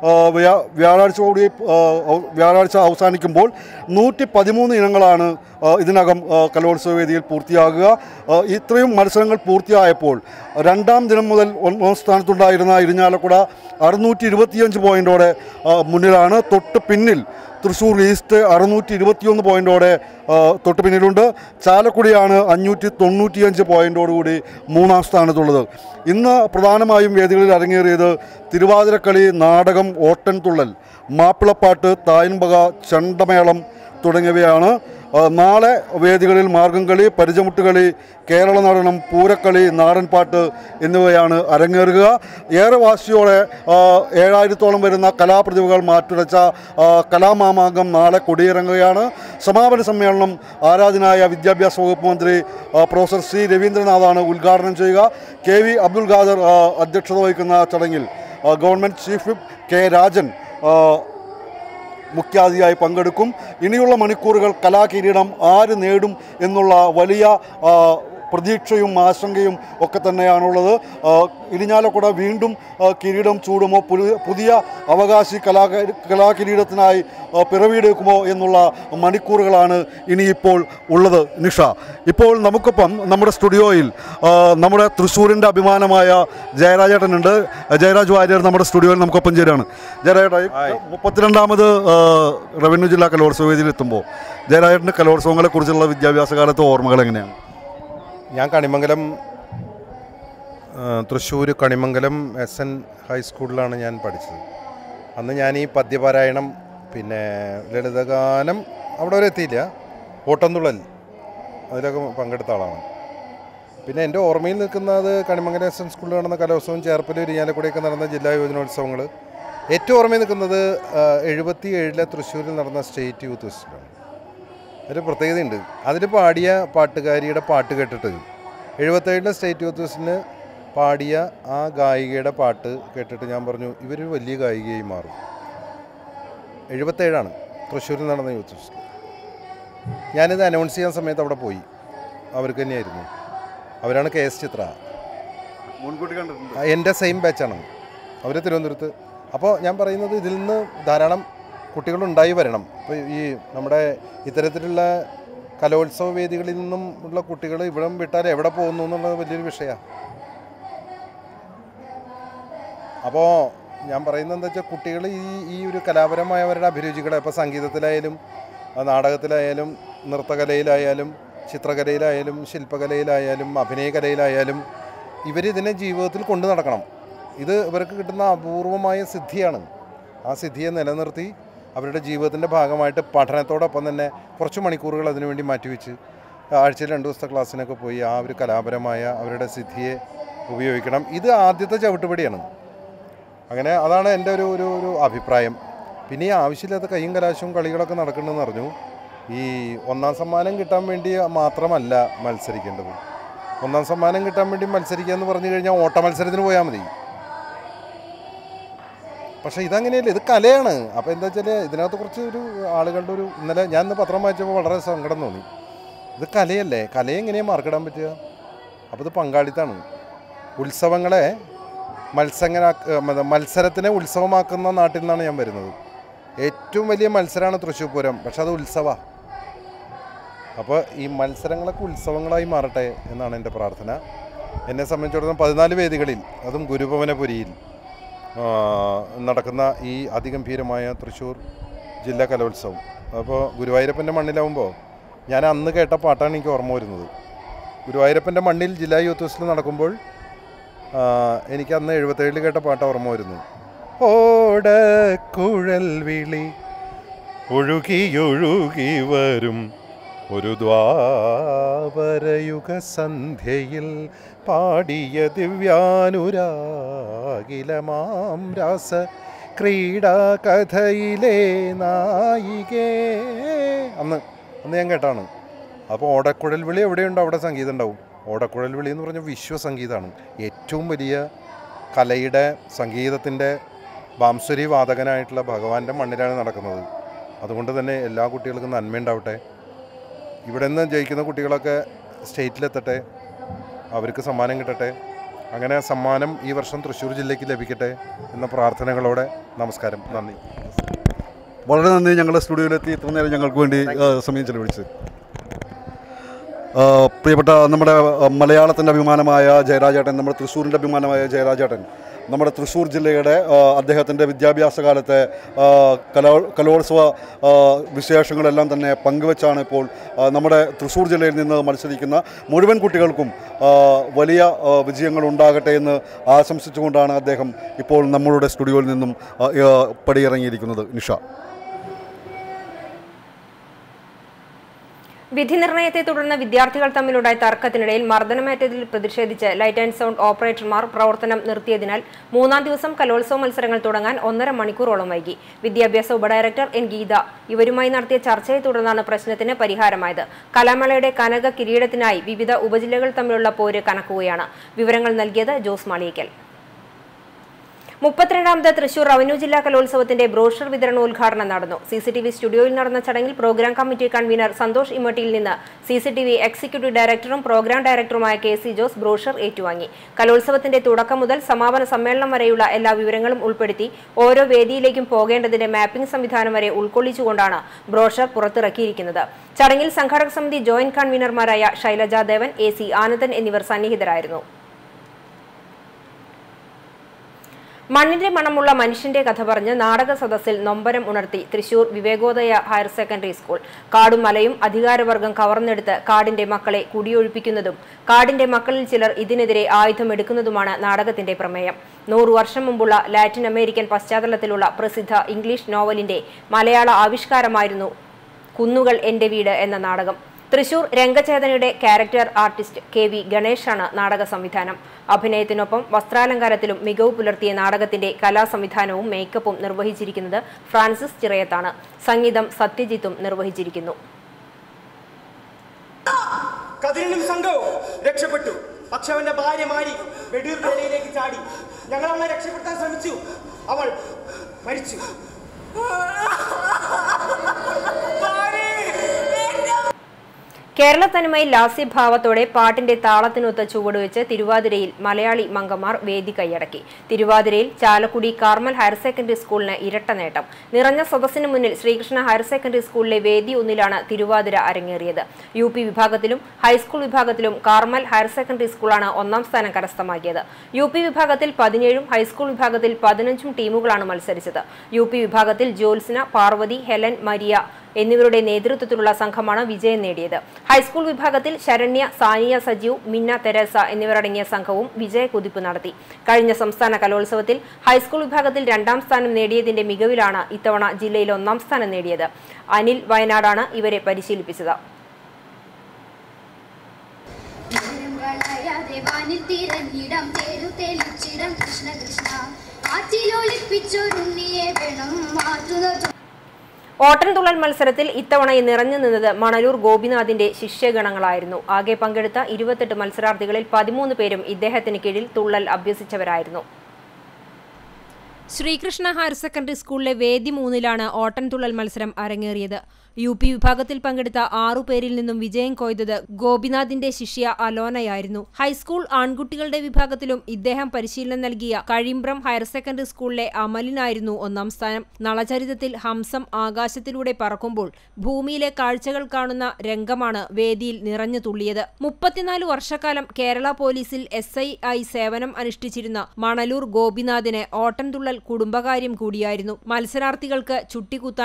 വ്യാഴാഴ്ച അവസാനിക്കുമ്പോൾ 113 ഇനങ്ങളാണ് ഇതിനകം കലോത്സവ വേദിയിൽ പൂർത്തിയാകുക. ഇത്രയും മത്സരങ്ങൾ പൂർത്തിയായപ്പോൾ രണ്ടാം ദിനം മുതൽ ഒന്നാം സ്ഥാനത്തുണ്ടായിരുന്ന ഇരിഞ്ഞാലക്കുട 625 പോയിൻറ്റോടെ മുന്നിലാണ്. തൊട്ട് പിന്നിൽ തൃശ്ശൂർ ഈസ്റ്റ് 621 പോയിൻറ്റോടെ തൊട്ട് പിന്നിലുണ്ട്. ചാലക്കുടിയാണ് 595 പോയിൻറ്റോടുകൂടി മൂന്നാം സ്ഥാനത്തുള്ളത്. ഇന്ന് പ്രധാനമായും വേദികളിൽ അരങ്ങേറിയത് തിരുവാതിരക്കളി, നാടകം, ഓട്ടൻതുള്ളൽ, മാപ്പിളപ്പാട്ട്, തായൻപക, ചെണ്ടമേളം തുടങ്ങിയവയാണ്. നാളെ വേദികളിൽ മാർഗംകളി, പരിചമുട്ടുകളി, കേരള നടനം, പൂരക്കളി, നാടൻപാട്ട് എന്നിവയാണ് അരങ്ങേറുക. ഏറെ വാശിയോടെ 7000-ഓളം വരുന്ന കലാപ്രതിഭകൾ മാറ്റുരച്ച കലാമാമാങ്കം നാളെ കൊടിയിറങ്ങുകയാണ്. സമാപന സമ്മേളനം ആരാധനായ വിദ്യാഭ്യാസ വകുപ്പ് മന്ത്രി പ്രൊഫസർ സി രവീന്ദ്രനാഥാണ് ഉദ്ഘാടനം ചെയ്യുക. KV അബ്ദുൽ ഖാദർ അധ്യക്ഷത വഹിക്കുന്ന ചടങ്ങിൽ government chief whip K Rajan മുഖ്യാതിഥിയായി പങ്കെടുക്കും. ഇനിയുള്ള മണിക്കൂറുകൾ കലാകിരീടം ആര് നേടും എന്നുള്ള വലിയ പ്രതീക്ഷയും ആശങ്കയും ഒക്കെ തന്നെയാണുള്ളത്. ഇരിഞ്ഞാലക്കുട വീണ്ടും കിരീടം ചൂടുമോ, പുതിയ അവകാശി കലാകിരീടത്തിനായി പിറവിയെടുക്കുമോ എന്നുള്ള മണിക്കൂറുകളാണ് ഇനിയിപ്പോൾ ഉള്ളത്. നിഷ, ഇപ്പോൾ നമുക്കൊപ്പം നമ്മുടെ സ്റ്റുഡിയോയിൽ നമ്മുടെ തൃശ്ശൂരിൻ്റെ അഭിമാനമായ ജയരാജേട്ടനുണ്ട്. ജയരാജ് വാര്യർ നമ്മുടെ സ്റ്റുഡിയോയിൽ നമുക്കൊപ്പം ചേരുകയാണ്. ജയരാജേട്ട, 32ാമത് റവന്യൂ ജില്ലാ കലോത്സവ വേദിയിലെത്തുമ്പോൾ ജയരാജേട്ടൻ്റെ കലോത്സവങ്ങളെക്കുറിച്ചുള്ള വിദ്യാഭ്യാസ കാലത്തെ ഓർമ്മകൾ എങ്ങനെയാണ്? ഞാൻ കണിമംഗലം, തൃശ്ശൂർ കണിമംഗലം SN ഹൈസ്കൂളിലാണ് ഞാൻ പഠിച്ചത്. അന്ന് ഞാൻ ഈ പദ്യപാരായണം, പിന്നെ ലളിതഗാനം അവിടെ വരെ എത്തിയില്ല, ഓട്ടംതുള്ളൽ അതിലൊക്കെ പങ്കെടുത്ത ആളാണ്. പിന്നെ എൻ്റെ ഓർമ്മയിൽ നിൽക്കുന്നത് കണിമംഗലം SN സ്കൂളിൽ നടന്ന കലോത്സവം, ചേർപ്പൽ, ഇരിഞ്ഞാലക്കുടയൊക്കെ നടന്ന ജില്ലാ യുവജനോത്സവങ്ങൾ. ഏറ്റവും ഓർമ്മയിൽ നിൽക്കുന്നത് 77 തൃശ്ശൂരിൽ നടന്ന സ്റ്റേറ്റ് യൂത്ത് ഫെസ്റ്റിവലാണ്. ഒരു പ്രത്യേകതയുണ്ട്. അതിൽ പാടിയ പാട്ടുകാരിയുടെ പാട്ട് കേട്ടിട്ട് 77 സ്റ്റേറ്റ് യൂത്ത് ഫെസ്റ്റിന് പാടിയ ആ ഗായികയുടെ പാട്ട് കേട്ടിട്ട് ഞാൻ പറഞ്ഞു, ഇവരൊരു വലിയ ഗായികയായി മാറും. 77 തൃശ്ശൂരിൽ നടന്ന യൂത്ത് ഫെസ്റ്റ്. ഞാനിത് അനൗൺസ് ചെയ്യാൻ സമയത്ത് അവിടെ പോയി. അവർക്ക് തന്നെയായിരുന്നു. അവരാണ് KS ചിത്ര. മുൻകൂട്ടി കണ്ടിട്ടുണ്ട്. എൻ്റെ സെയിം ബാച്ചാണ് അവർ, തിരുവനന്തപുരത്ത്. അപ്പോൾ ഞാൻ പറയുന്നത്, ഇതിൽ നിന്ന് ധാരാളം കുട്ടികളുണ്ടായി വരണം. ഇപ്പോൾ ഈ നമ്മുടെ ഇത്തരത്തിലുള്ള കലോത്സവ വേദികളിൽ നിന്നും ഉള്ള കുട്ടികൾ ഇവിടെ വിട്ടാൽ എവിടെ പോകുന്നു എന്നുള്ളത് വലിയൊരു വിഷയമാണ്. അപ്പോൾ ഞാൻ പറയുന്നത് എന്താ വെച്ചാൽ, കുട്ടികൾ ഈ ഒരു കലാപരമായവരുടെ അഭിരുചികളെ, ഇപ്പോൾ സംഗീതത്തിലായാലും നാടകത്തിലായാലും നൃത്തകലയിലായാലും ചിത്രകലയിലായാലും ശില്പകലയിലായാലും അഭിനയകലയിലായാലും ഇവരിതിനെ ജീവിതത്തിൽ കൊണ്ടു നടക്കണം. ഇത് ഇവർക്ക് കിട്ടുന്ന അപൂർവമായ സിദ്ധിയാണ്. ആ സിദ്ധിയെ നിലനിർത്തി അവരുടെ ജീവിതത്തിൻ്റെ ഭാഗമായിട്ട് പഠനത്തോടൊപ്പം തന്നെ കുറച്ച് മണിക്കൂറുകൾ അതിനുവേണ്ടി മാറ്റിവെച്ച് ആഴ്ചയിൽ 2 ദിവസത്തെ ക്ലാസ്സിനൊക്കെ പോയി ആ ഒരു കലാപരമായ അവരുടെ സിദ്ധിയെ ഉപയോഗിക്കണം. ഇത് ആദ്യത്തെ ചവിട്ടുപടിയാണ്. അങ്ങനെ അതാണ് എൻ്റെ ഒരു അഭിപ്രായം. പിന്നെ ഈ ആവശ്യമില്ലാത്ത കയ്യും കലാശവും കളികളൊക്കെ നടക്കുന്നുണ്ടെന്ന് അറിഞ്ഞു. ഈ 1ാം സമ്മാനം കിട്ടാൻ വേണ്ടി മാത്രമല്ല മത്സരിക്കേണ്ടത്. 1ാം സമ്മാനം കിട്ടാൻ വേണ്ടി മത്സരിക്കുക എന്ന് പറഞ്ഞു കഴിഞ്ഞാൽ ഓട്ട മത്സരത്തിന് പോയാൽ മതി. പക്ഷേ ഇതങ്ങനെയല്ല, ഇത് കലയാണ്. അപ്പോൾ എന്താ വെച്ചാൽ ഇതിനകത്ത് കുറച്ച് ആളുകളുടെ ഇന്നലെ ഞാൻ പത്രം വായിച്ചപ്പോൾ വളരെ സങ്കടം തോന്നി. ഇത് കലയല്ലേ, കലയെ എങ്ങനെയാണ് മാർക്കിടാൻ പറ്റുക? അപ്പോൾ ഇത് പങ്കാളിത്തമാണ്. ഉത്സവങ്ങളെ മത്സരത്തിനെ ഉത്സവമാക്കുന്ന നാട്ടിൽ നിന്നാണ് ഞാൻ വരുന്നത്. ഏറ്റവും വലിയ മത്സരമാണ് തൃശ്ശൂർ പൂരം, പക്ഷെ അത് ഉത്സവമാണ്. അപ്പോൾ ഈ മത്സരങ്ങളൊക്കെ ഉത്സവങ്ങളായി മാറട്ടെ എന്നാണ് എൻ്റെ പ്രാർത്ഥന. എന്നെ സംബന്ധിച്ചിടത്തോളം 14 വേദികളിൽ, അതും ഗുരുഭവനപുരിയിൽ നടക്കുന്ന ഈ അതിഗംഭീരമായ തൃശ്ശൂർ ജില്ലാ കലോത്സവം. അപ്പോൾ ഗുരുവായൂരപ്പൻ്റെ മണ്ണിലാവുമ്പോൾ ഞാൻ അന്ന് കേട്ട പാട്ടാണ് എനിക്ക് ഓർമ്മ വരുന്നത്. ഗുരുവായൂരപ്പൻ്റെ മണ്ണിൽ ജില്ലാ യൂത്ത് ഫെസ്റ്റിൽ നടക്കുമ്പോൾ എനിക്ക് അന്ന് 77 കേട്ട പാട്ട് ഓർമ്മ വരുന്നു. ഓടക്കുഴൽ വിളി ഒഴുകി ഒഴുകി വരും ഒരു ദ്വാപരയുഗ സന്ധ്യയിൽ പാടിയ ദിവ്യാനുരാഗിലമാം രാസ ക്രീഡാ കഥയിലെ നായികേ അന്ന് ഞാൻ കേട്ടാണ്. അപ്പോൾ ഓടക്കുഴൽ വിളി എവിടെയുണ്ടോ അവിടെ സംഗീതം ഉണ്ടാവും. ഓടക്കുഴൽ വിളി എന്ന് പറഞ്ഞാൽ വിശ്വസംഗീതമാണ്. ഏറ്റവും വലിയ കലയുടെ സംഗീതത്തിൻ്റെ ബാംസുരി വാദകനായിട്ടുള്ള ഭഗവാന്റെ മണ്ണിലാണ് നടക്കുന്നത്. അതുകൊണ്ട് തന്നെ എല്ലാ കുട്ടികൾക്കും നന്മയുണ്ടാവട്ടെ. ഇവിടെ നിന്ന് ജയിക്കുന്ന കുട്ടികളൊക്കെ സ്റ്റേറ്റിലെത്തട്ടെ, അവർക്ക് സമ്മാനം കിട്ടട്ടെ. അങ്ങനെ സമ്മാനം ഈ വർഷം തൃശ്ശൂർ ജില്ലയ്ക്ക് ലഭിക്കട്ടെ എന്ന പ്രാർത്ഥനകളോടെ നമസ്കാരം, നന്ദി. വളരെ നന്ദി ഞങ്ങളുടെ സ്റ്റുഡിയോയിലെത്തി ഇത്ര നേരം ഞങ്ങൾക്ക് വേണ്ടി സമയം ചെലവഴിച്ച്. പ്രിയപ്പെട്ട നമ്മുടെ മലയാളത്തിൻ്റെ അഭിമാനമായ ജയരാജേട്ടൻ, നമ്മുടെ തൃശ്ശൂരിൻ്റെ അഭിമാനമായ ജയരാജേട്ടൻ, നമ്മുടെ തൃശ്ശൂർ ജില്ലയുടെ അദ്ദേഹത്തിൻ്റെ വിദ്യാഭ്യാസ കാലത്തെ കലോത്സവ വിശേഷങ്ങളെല്ലാം തന്നെ പങ്കുവച്ചാണ് ഇപ്പോൾ നമ്മുടെ തൃശ്ശൂർ ജില്ലയിൽ നിന്ന് മത്സരിക്കുന്ന മുഴുവൻ കുട്ടികൾക്കും വലിയ വിജയങ്ങൾ ഉണ്ടാകട്ടെ എന്ന് ആശംസിച്ചുകൊണ്ടാണ് അദ്ദേഹം ഇപ്പോൾ നമ്മളുടെ സ്റ്റുഡിയോയിൽ നിന്നും പടിയിറങ്ങിയിരിക്കുന്നത്. നിഷ. വിധി നിർണയത്തെ തുടർന്ന് വിദ്യാർത്ഥികൾ തമ്മിലുണ്ടായ തർക്കത്തിനിടയിൽ മർദ്ദനമേറ്റതിൽ പ്രതിഷേധിച്ച് ലൈറ്റ് ആൻഡ് സൗണ്ട് ഓപ്പറേറ്റർമാർ പ്രവർത്തനം നിർത്തിയതിനാൽ 3-ാം ദിവസം കലോത്സവ മത്സരങ്ങൾ തുടങ്ങാൻ 1.5 മണിക്കൂറോളം വൈകി. വിദ്യാഭ്യാസ ഉപഡയറക്ടർ എൻ ഗീത ഇവരുമായി നടത്തിയ ചർച്ചയെ തുടർന്നാണ് പ്രശ്നത്തിന് പരിഹാരമായത്. കലാമേളയുടെ കനക കിരീടത്തിനായി വിവിധ ഉപജില്ലകൾ തമ്മിലുള്ള പോര് കനക്കുകയാണ്. വിവരങ്ങൾ നൽകിയത് ജോസ് മാളിയേക്കൽ. 32ാമത് തൃശൂർ റവന്യൂ ജില്ലാ കലോത്സവത്തിന്റെ ബ്രോഷർ വിതരണോദ്ഘാടനം നടന്നു. CCTV സ്റ്റുഡിയോയിൽ നടന്ന ചടങ്ങിൽ programme committee convener Santhosh Immattiyil നിന്ന് CCTV എക്സിക്യൂട്ടീവ് ഡയറക്ടറും പ്രോഗ്രാം ഡയറക്ടറുമായ KC ജോസ് ബ്രോഷർ ഏറ്റുവാങ്ങി. കലോത്സവത്തിന്റെ തുടക്കം മുതൽ സമാപന സമ്മേളനം വരെയുള്ള എല്ലാ വിവരങ്ങളും ഉൾപ്പെടുത്തി ഓരോ വേദിയിലേക്കും പോകേണ്ടതിന്റെ മാപ്പിംഗ് സംവിധാനം വരെ ഉൾക്കൊള്ളിച്ചുകൊണ്ടാണ് ബ്രോഷർ പുറത്തിറക്കിയിരിക്കുന്നത്. ചടങ്ങിൽ സംഘാടക സമിതി ജോയിന്റ് കൺവീനർമാരായ ശൈലജ ദേവൻ, AC ആനന്ദൻ എന്നിവർ സന്നിഹിതരായിരുന്നു. മണ്ണിന്റെ മണമുള്ള മനുഷ്യന്റെ കഥ പറഞ്ഞ് നാടക സദസ്സിൽ നൊമ്പരം ഉണർത്തി Thrissur Vivekodaya higher secondary school. കാടും മലയും അധികാരവർഗം കവർന്നെടുത്ത് കാടിന്റെ മക്കളെ കുടിയൊഴിപ്പിക്കുന്നതും കാടിന്റെ മക്കളിൽ ചിലർ ഇതിനെതിരെ ആയുധമെടുക്കുന്നതുമാണ് നാടകത്തിന്റെ പ്രമേയം. 100 വർഷം മുമ്പുള്ള ലാറ്റിൻ അമേരിക്കൻ പശ്ചാത്തലത്തിലുള്ള പ്രസിദ്ധ ഇംഗ്ലീഷ് നോവലിന്റെ മലയാള ആവിഷ്കാരമായിരുന്നു കുന്നുകൾ എന്റെ വീട് എന്ന നാടകം. തൃശൂർ രംഗചേതനയുടെ ക്യാരക്ടർ ആർട്ടിസ്റ്റ് KV ഗണേഷാണ് നാടക സംവിധാനം. അഭിനയത്തിനൊപ്പം വസ്ത്രാലങ്കാരത്തിലും മികവ് പുലർത്തിയ നാടകത്തിന്റെ കലാസംവിധാനവും മേക്കപ്പും നിർവഹിച്ചിരിക്കുന്നത് ഫ്രാൻസിസ് ചിറയത്താണ്. സംഗീതം സത്യജിത്തും നിർവഹിച്ചിരിക്കുന്നു. കതിരനും സംഘവും രക്ഷപ്പെട്ടു. പക്ഷെ അവന്റെ ഭാര്യ മാരി വെടിയൂർ വേലയിലേക്ക് ചാടി. ഞങ്ങൾ അവളെ രക്ഷപ്പെടുത്താൻ ശ്രമിച്ചു. അവൾ മരിച്ചു. കേരള തനിമയിൽ ലാസ്യഭാവത്തോടെ പാട്ടിന്റെ താളത്തിനൊത്ത് ചുവടുവെച്ച് തിരുവാതിരയിൽ മലയാളി മംഗമാർ വേദി കൈയടക്കി. തിരുവാതിരയിൽ ചാലക്കുടി കാർമൽ ഹയർ സെക്കൻഡറി സ്കൂളിന് ഇരട്ട നേട്ടം. നിറഞ്ഞ സദസ്സിന് മുന്നിൽ ശ്രീകൃഷ്ണ ഹയർ സെക്കൻഡറി സ്കൂളിലെ വേദി 1-ലാണ് തിരുവാതിര അരങ്ങേറിയത്. UP വിഭാഗത്തിലും ഹൈസ്കൂൾ വിഭാഗത്തിലും കാർമൽ ഹയർ സെക്കൻഡറി സ്കൂളാണ് 1-ാം സ്ഥാനം കരസ്ഥമാക്കിയത്. UP വിഭാഗത്തിൽ 17ഉം ഹൈസ്കൂൾ വിഭാഗത്തിൽ 15ഉം ടീമുകളാണ് മത്സരിച്ചത്. UP വിഭാഗത്തിൽ ജ്യോത്സ്ന, പാർവതി, ഹെലൻ, മരിയ എന്നിവരുടെ നേതൃത്വത്തിലുള്ള സംഘമാണ് വിജയം നേടിയത്. ഹൈസ്കൂൾ വിഭാഗത്തിൽ ശരണ്യ, സാനിയ സജീവ്, മിന്ന തെരേസ എന്നിവരടങ്ങിയ സംഘവും വിജയക്കുതിപ്പ് നടത്തി. കഴിഞ്ഞ സംസ്ഥാന കലോത്സവത്തിൽ ഹൈസ്കൂൾ വിഭാഗത്തിൽ 2-ാം സ്ഥാനം നേടിയതിന്റെ മികവിലാണ് ഇത്തവണ ജില്ലയിൽ 1-ാം സ്ഥാനം നേടിയത്. അനിൽ വയനാടാണ് ഇവരെ പരിശീലിപ്പിച്ചത്. ഓട്ടൻതുള്ളൽ മത്സരത്തിൽ ഇത്തവണ നിറഞ്ഞു നിന്നത് മണലൂർ ഗോപിനാഥിന്റെ ശിഷ്യഗണങ്ങളായിരുന്നു. ആകെ പങ്കെടുത്ത 28 മത്സരാർത്ഥികളിൽ 13 പേരും ഇദ്ദേഹത്തിന് കീഴിൽ തുള്ളൽ അഭ്യസിച്ചവരായിരുന്നു. ശ്രീകൃഷ്ണ ഹയർ സെക്കൻഡറി സ്കൂളിലെ വേദി 3-ലാണ് ഓട്ടൻതുള്ളൽ മത്സരം അരങ്ങേറിയത്. UP വിഭാഗത്തിൽ പങ്കെടുത്ത 6 പേരിൽ നിന്നും വിജയം കൊയ്തത് ഗോപിനാഥിന്റെ ശിഷ്യ അലോനയായിരുന്നു. ഹൈസ്കൂൾ ആൺകുട്ടികളുടെ വിഭാഗത്തിലും ഇദ്ദേഹം പരിശീലനം നൽകിയ കഴിമ്പ്രം ഹയർ സെക്കൻഡറി സ്കൂളിലെ അമലിനായിരുന്നു 1-ാം സ്ഥാനം. നളചരിതത്തിൽ ഹംസം ആകാശത്തിലൂടെ പറക്കുമ്പോൾ ഭൂമിയിലെ കാഴ്ചകൾ കാണുന്ന രംഗമാണ് വേദിയിൽ നിറഞ്ഞു തുള്ളിയത്. 34 വർഷക്കാലം കേരള പോലീസിൽ SI ആയി സേവനം അനുഷ്ഠിച്ചിരുന്ന മണലൂർ ഗോപിനാഥിന് ഓട്ടൻതുള്ളൽ കുടുംബകാര്യം കൂടിയായിരുന്നു. മത്സരാർത്ഥികൾക്ക് ചുട്ടിക്കുത്താനും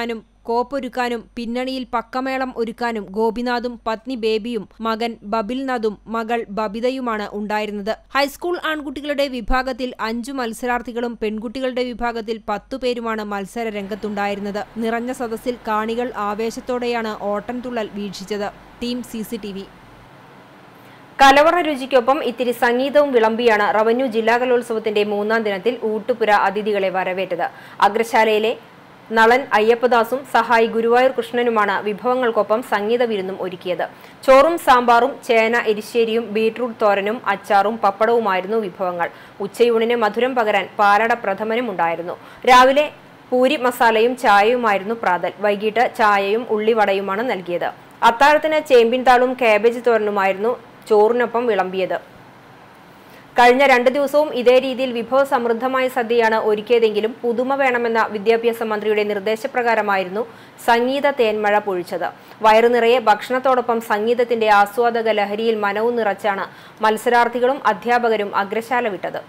കോപ്പൊരുക്കാനും പിന്നണിയിൽ പക്കമേളം ഒരുക്കാനും ഗോപിനാഥും പത്നി ബേബിയും മകൻ ബബിൽനാഥും മകൾ ബബിതയുമാണ് ഉണ്ടായിരുന്നത്. ഹൈസ്കൂൾ ആൺകുട്ടികളുടെ വിഭാഗത്തിൽ 5 മത്സരാർത്ഥികളും പെൺകുട്ടികളുടെ വിഭാഗത്തിൽ 10 പേരുമാണ് മത്സര രംഗത്തുണ്ടായിരുന്നത്. നിറഞ്ഞ സദസ്സിൽ കാണികൾ ആവേശത്തോടെയാണ് ഓട്ടൻതുള്ളൽ വീക്ഷിച്ചത്. Team CCTV. കലവറ രുചിക്കൊപ്പം ഇത്തിരി സംഗീതവും വിളമ്പിയാണ് റവന്യൂ ജില്ലാ കലോത്സവത്തിന്റെ 3ാം ദിനത്തിൽ ഊട്ടുപുര അതിഥികളെ വരവേറ്റത്. അഗ്രശാലയിലെ നളൻ അയ്യപ്പദാസും സഹായി ഗുരുവായൂർ കൃഷ്ണനുമാണ് വിഭവങ്ങൾക്കൊപ്പം സംഗീത വിരുന്നും ഒരുക്കിയത്. ചോറും സാമ്പാറും ചേന എരിശ്ശേരിയും ബീട്രൂട്ട് തോരനും അച്ചാറും പപ്പടവുമായിരുന്നു വിഭവങ്ങൾ. ഉച്ചയൂണിന് മധുരം പകരാൻ പാലട പ്രഥമനും ഉണ്ടായിരുന്നു. രാവിലെ പൂരി മസാലയും ചായയുമായിരുന്നു പ്രാതൽ. വൈകിട്ട് ചായയും ഉള്ളിവടയുമാണ് നൽകിയത്. അത്താഴത്തിന് ചേമ്പിൻ താളും കാബേജ് തോരനുമായിരുന്നു ചോറിനൊപ്പം വിളമ്പിയത്. കഴിഞ്ഞ 2 ദിവസവും ഇതേ രീതിയിൽ വിഭവസമൃദ്ധമായ സദ്യയാണ് ഒരുക്കിയതെങ്കിലും പുതുമ വേണമെന്ന വിദ്യാഭ്യാസ മന്ത്രിയുടെ നിർദ്ദേശപ്രകാരമായിരുന്നു സംഗീത തേന്മഴ പൊഴിച്ചത്. വയറു നിറയെ ഭക്ഷണത്തോടൊപ്പം സംഗീതത്തിന്റെ ആസ്വാദക ലഹരിയിൽ മനവും നിറച്ചാണ് മത്സരാർത്ഥികളും അധ്യാപകരും അഗ്രശാല വിട്ടത്.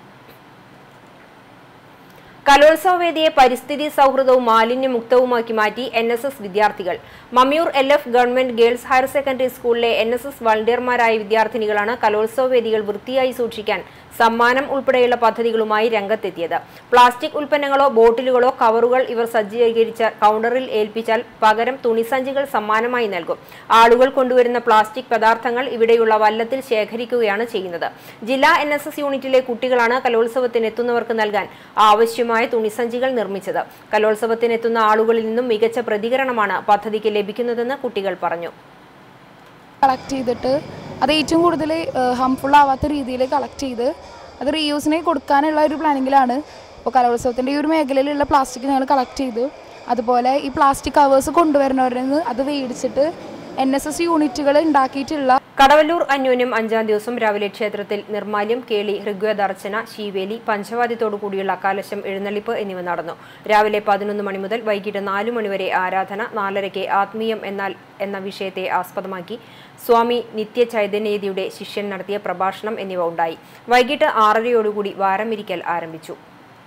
കലോത്സവ വേദിയെ പരിസ്ഥിതി സൗഹൃദവും മാലിന്യമുക്തവുമാക്കി മാറ്റി NSS വിദ്യാർത്ഥികൾ. Mammiyur LF government girls higher secondary സ്കൂളിലെ NSS വളണ്ടിയർമാരായ വിദ്യാർത്ഥിനികളാണ് കലോത്സവ വേദികൾ വൃത്തിയായി സൂക്ഷിക്കാൻ സമ്മാനം ഉൾപ്പെടെയുള്ള പദ്ധതികളുമായി രംഗത്തെത്തിയത്. പ്ലാസ്റ്റിക് ഉൽപ്പന്നങ്ങളോ ബോട്ടിലുകളോ കവറുകൾ ഇവർ സജ്ജീകരിച്ച കൗണ്ടറിൽ ഏൽപ്പിച്ചാൽ പകരം തുണിസഞ്ചികൾ സമ്മാനമായി നൽകും. ആളുകൾ കൊണ്ടുവരുന്ന പ്ലാസ്റ്റിക് പദാർത്ഥങ്ങൾ ഇവിടെയുള്ള വല്ലത്തിൽ ശേഖരിക്കുകയാണ് ചെയ്യുന്നത്. ജില്ലാ NSS യൂണിറ്റിലെ കുട്ടികളാണ് കലോത്സവത്തിനെത്തുന്നവർക്ക് നൽകാൻ ആവശ്യമായ തുണിസഞ്ചികൾ നിർമ്മിച്ചത്. കലോത്സവത്തിനെത്തുന്ന ആളുകളിൽ നിന്നും മികച്ച പ്രതികരണമാണ് പദ്ധതിക്ക് ലഭിക്കുന്നതെന്ന് കുട്ടികൾ പറഞ്ഞു. കളക്ട് ചെയ്തിട്ട് അത് ഏറ്റവും കൂടുതൽ ഹാംഫുൾ ആവാത്ത രീതിയിൽ കളക്ട് ചെയ്ത് അത് റീയൂസിനെ കൊടുക്കാനുള്ള ഒരു പ്ലാനിങ്ങിലാണ്. അപ്പോൾ കലോത്സവത്തിൻ്റെ ഈ ഒരു മേഖലയിലുള്ള പ്ലാസ്റ്റിക് ഞങ്ങൾ കളക്ട് ചെയ്തു. അതുപോലെ ഈ പ്ലാസ്റ്റിക് കവേഴ്സ് കൊണ്ടുവരുന്നവരിൽ നിന്ന് അത് മേടിച്ചിട്ട് NSS യൂണിറ്റുകൾ ഉണ്ടാക്കിയിട്ടുള്ള കടവല്ലൂർ അന്യോന്യം 5ാം ദിവസം രാവിലെ ക്ഷേത്രത്തിൽ നിർമാല്യം, കേളി, ഋഗ്വേദാർച്ചന, ശീവേലി, പഞ്ചവാദ്യത്തോടു കൂടിയുള്ള കലശം, എഴുന്നള്ളിപ്പ് എന്നിവ നടന്നു. രാവിലെ 11 മണി മുതൽ വൈകിട്ട് 4 മണി വരെ ആരാധന. 4:30 ആത്മീയം എന്ന വിഷയത്തെ ആസ്പദമാക്കി സ്വാമി നിത്യ ചൈതന്യയുടെ ശിഷ്യൻ നടത്തിയ പ്രഭാഷണം എന്നിവ ഉണ്ടായി. വൈകിട്ട് 6:30 വാരമിരിക്കൽ ആരംഭിച്ചു.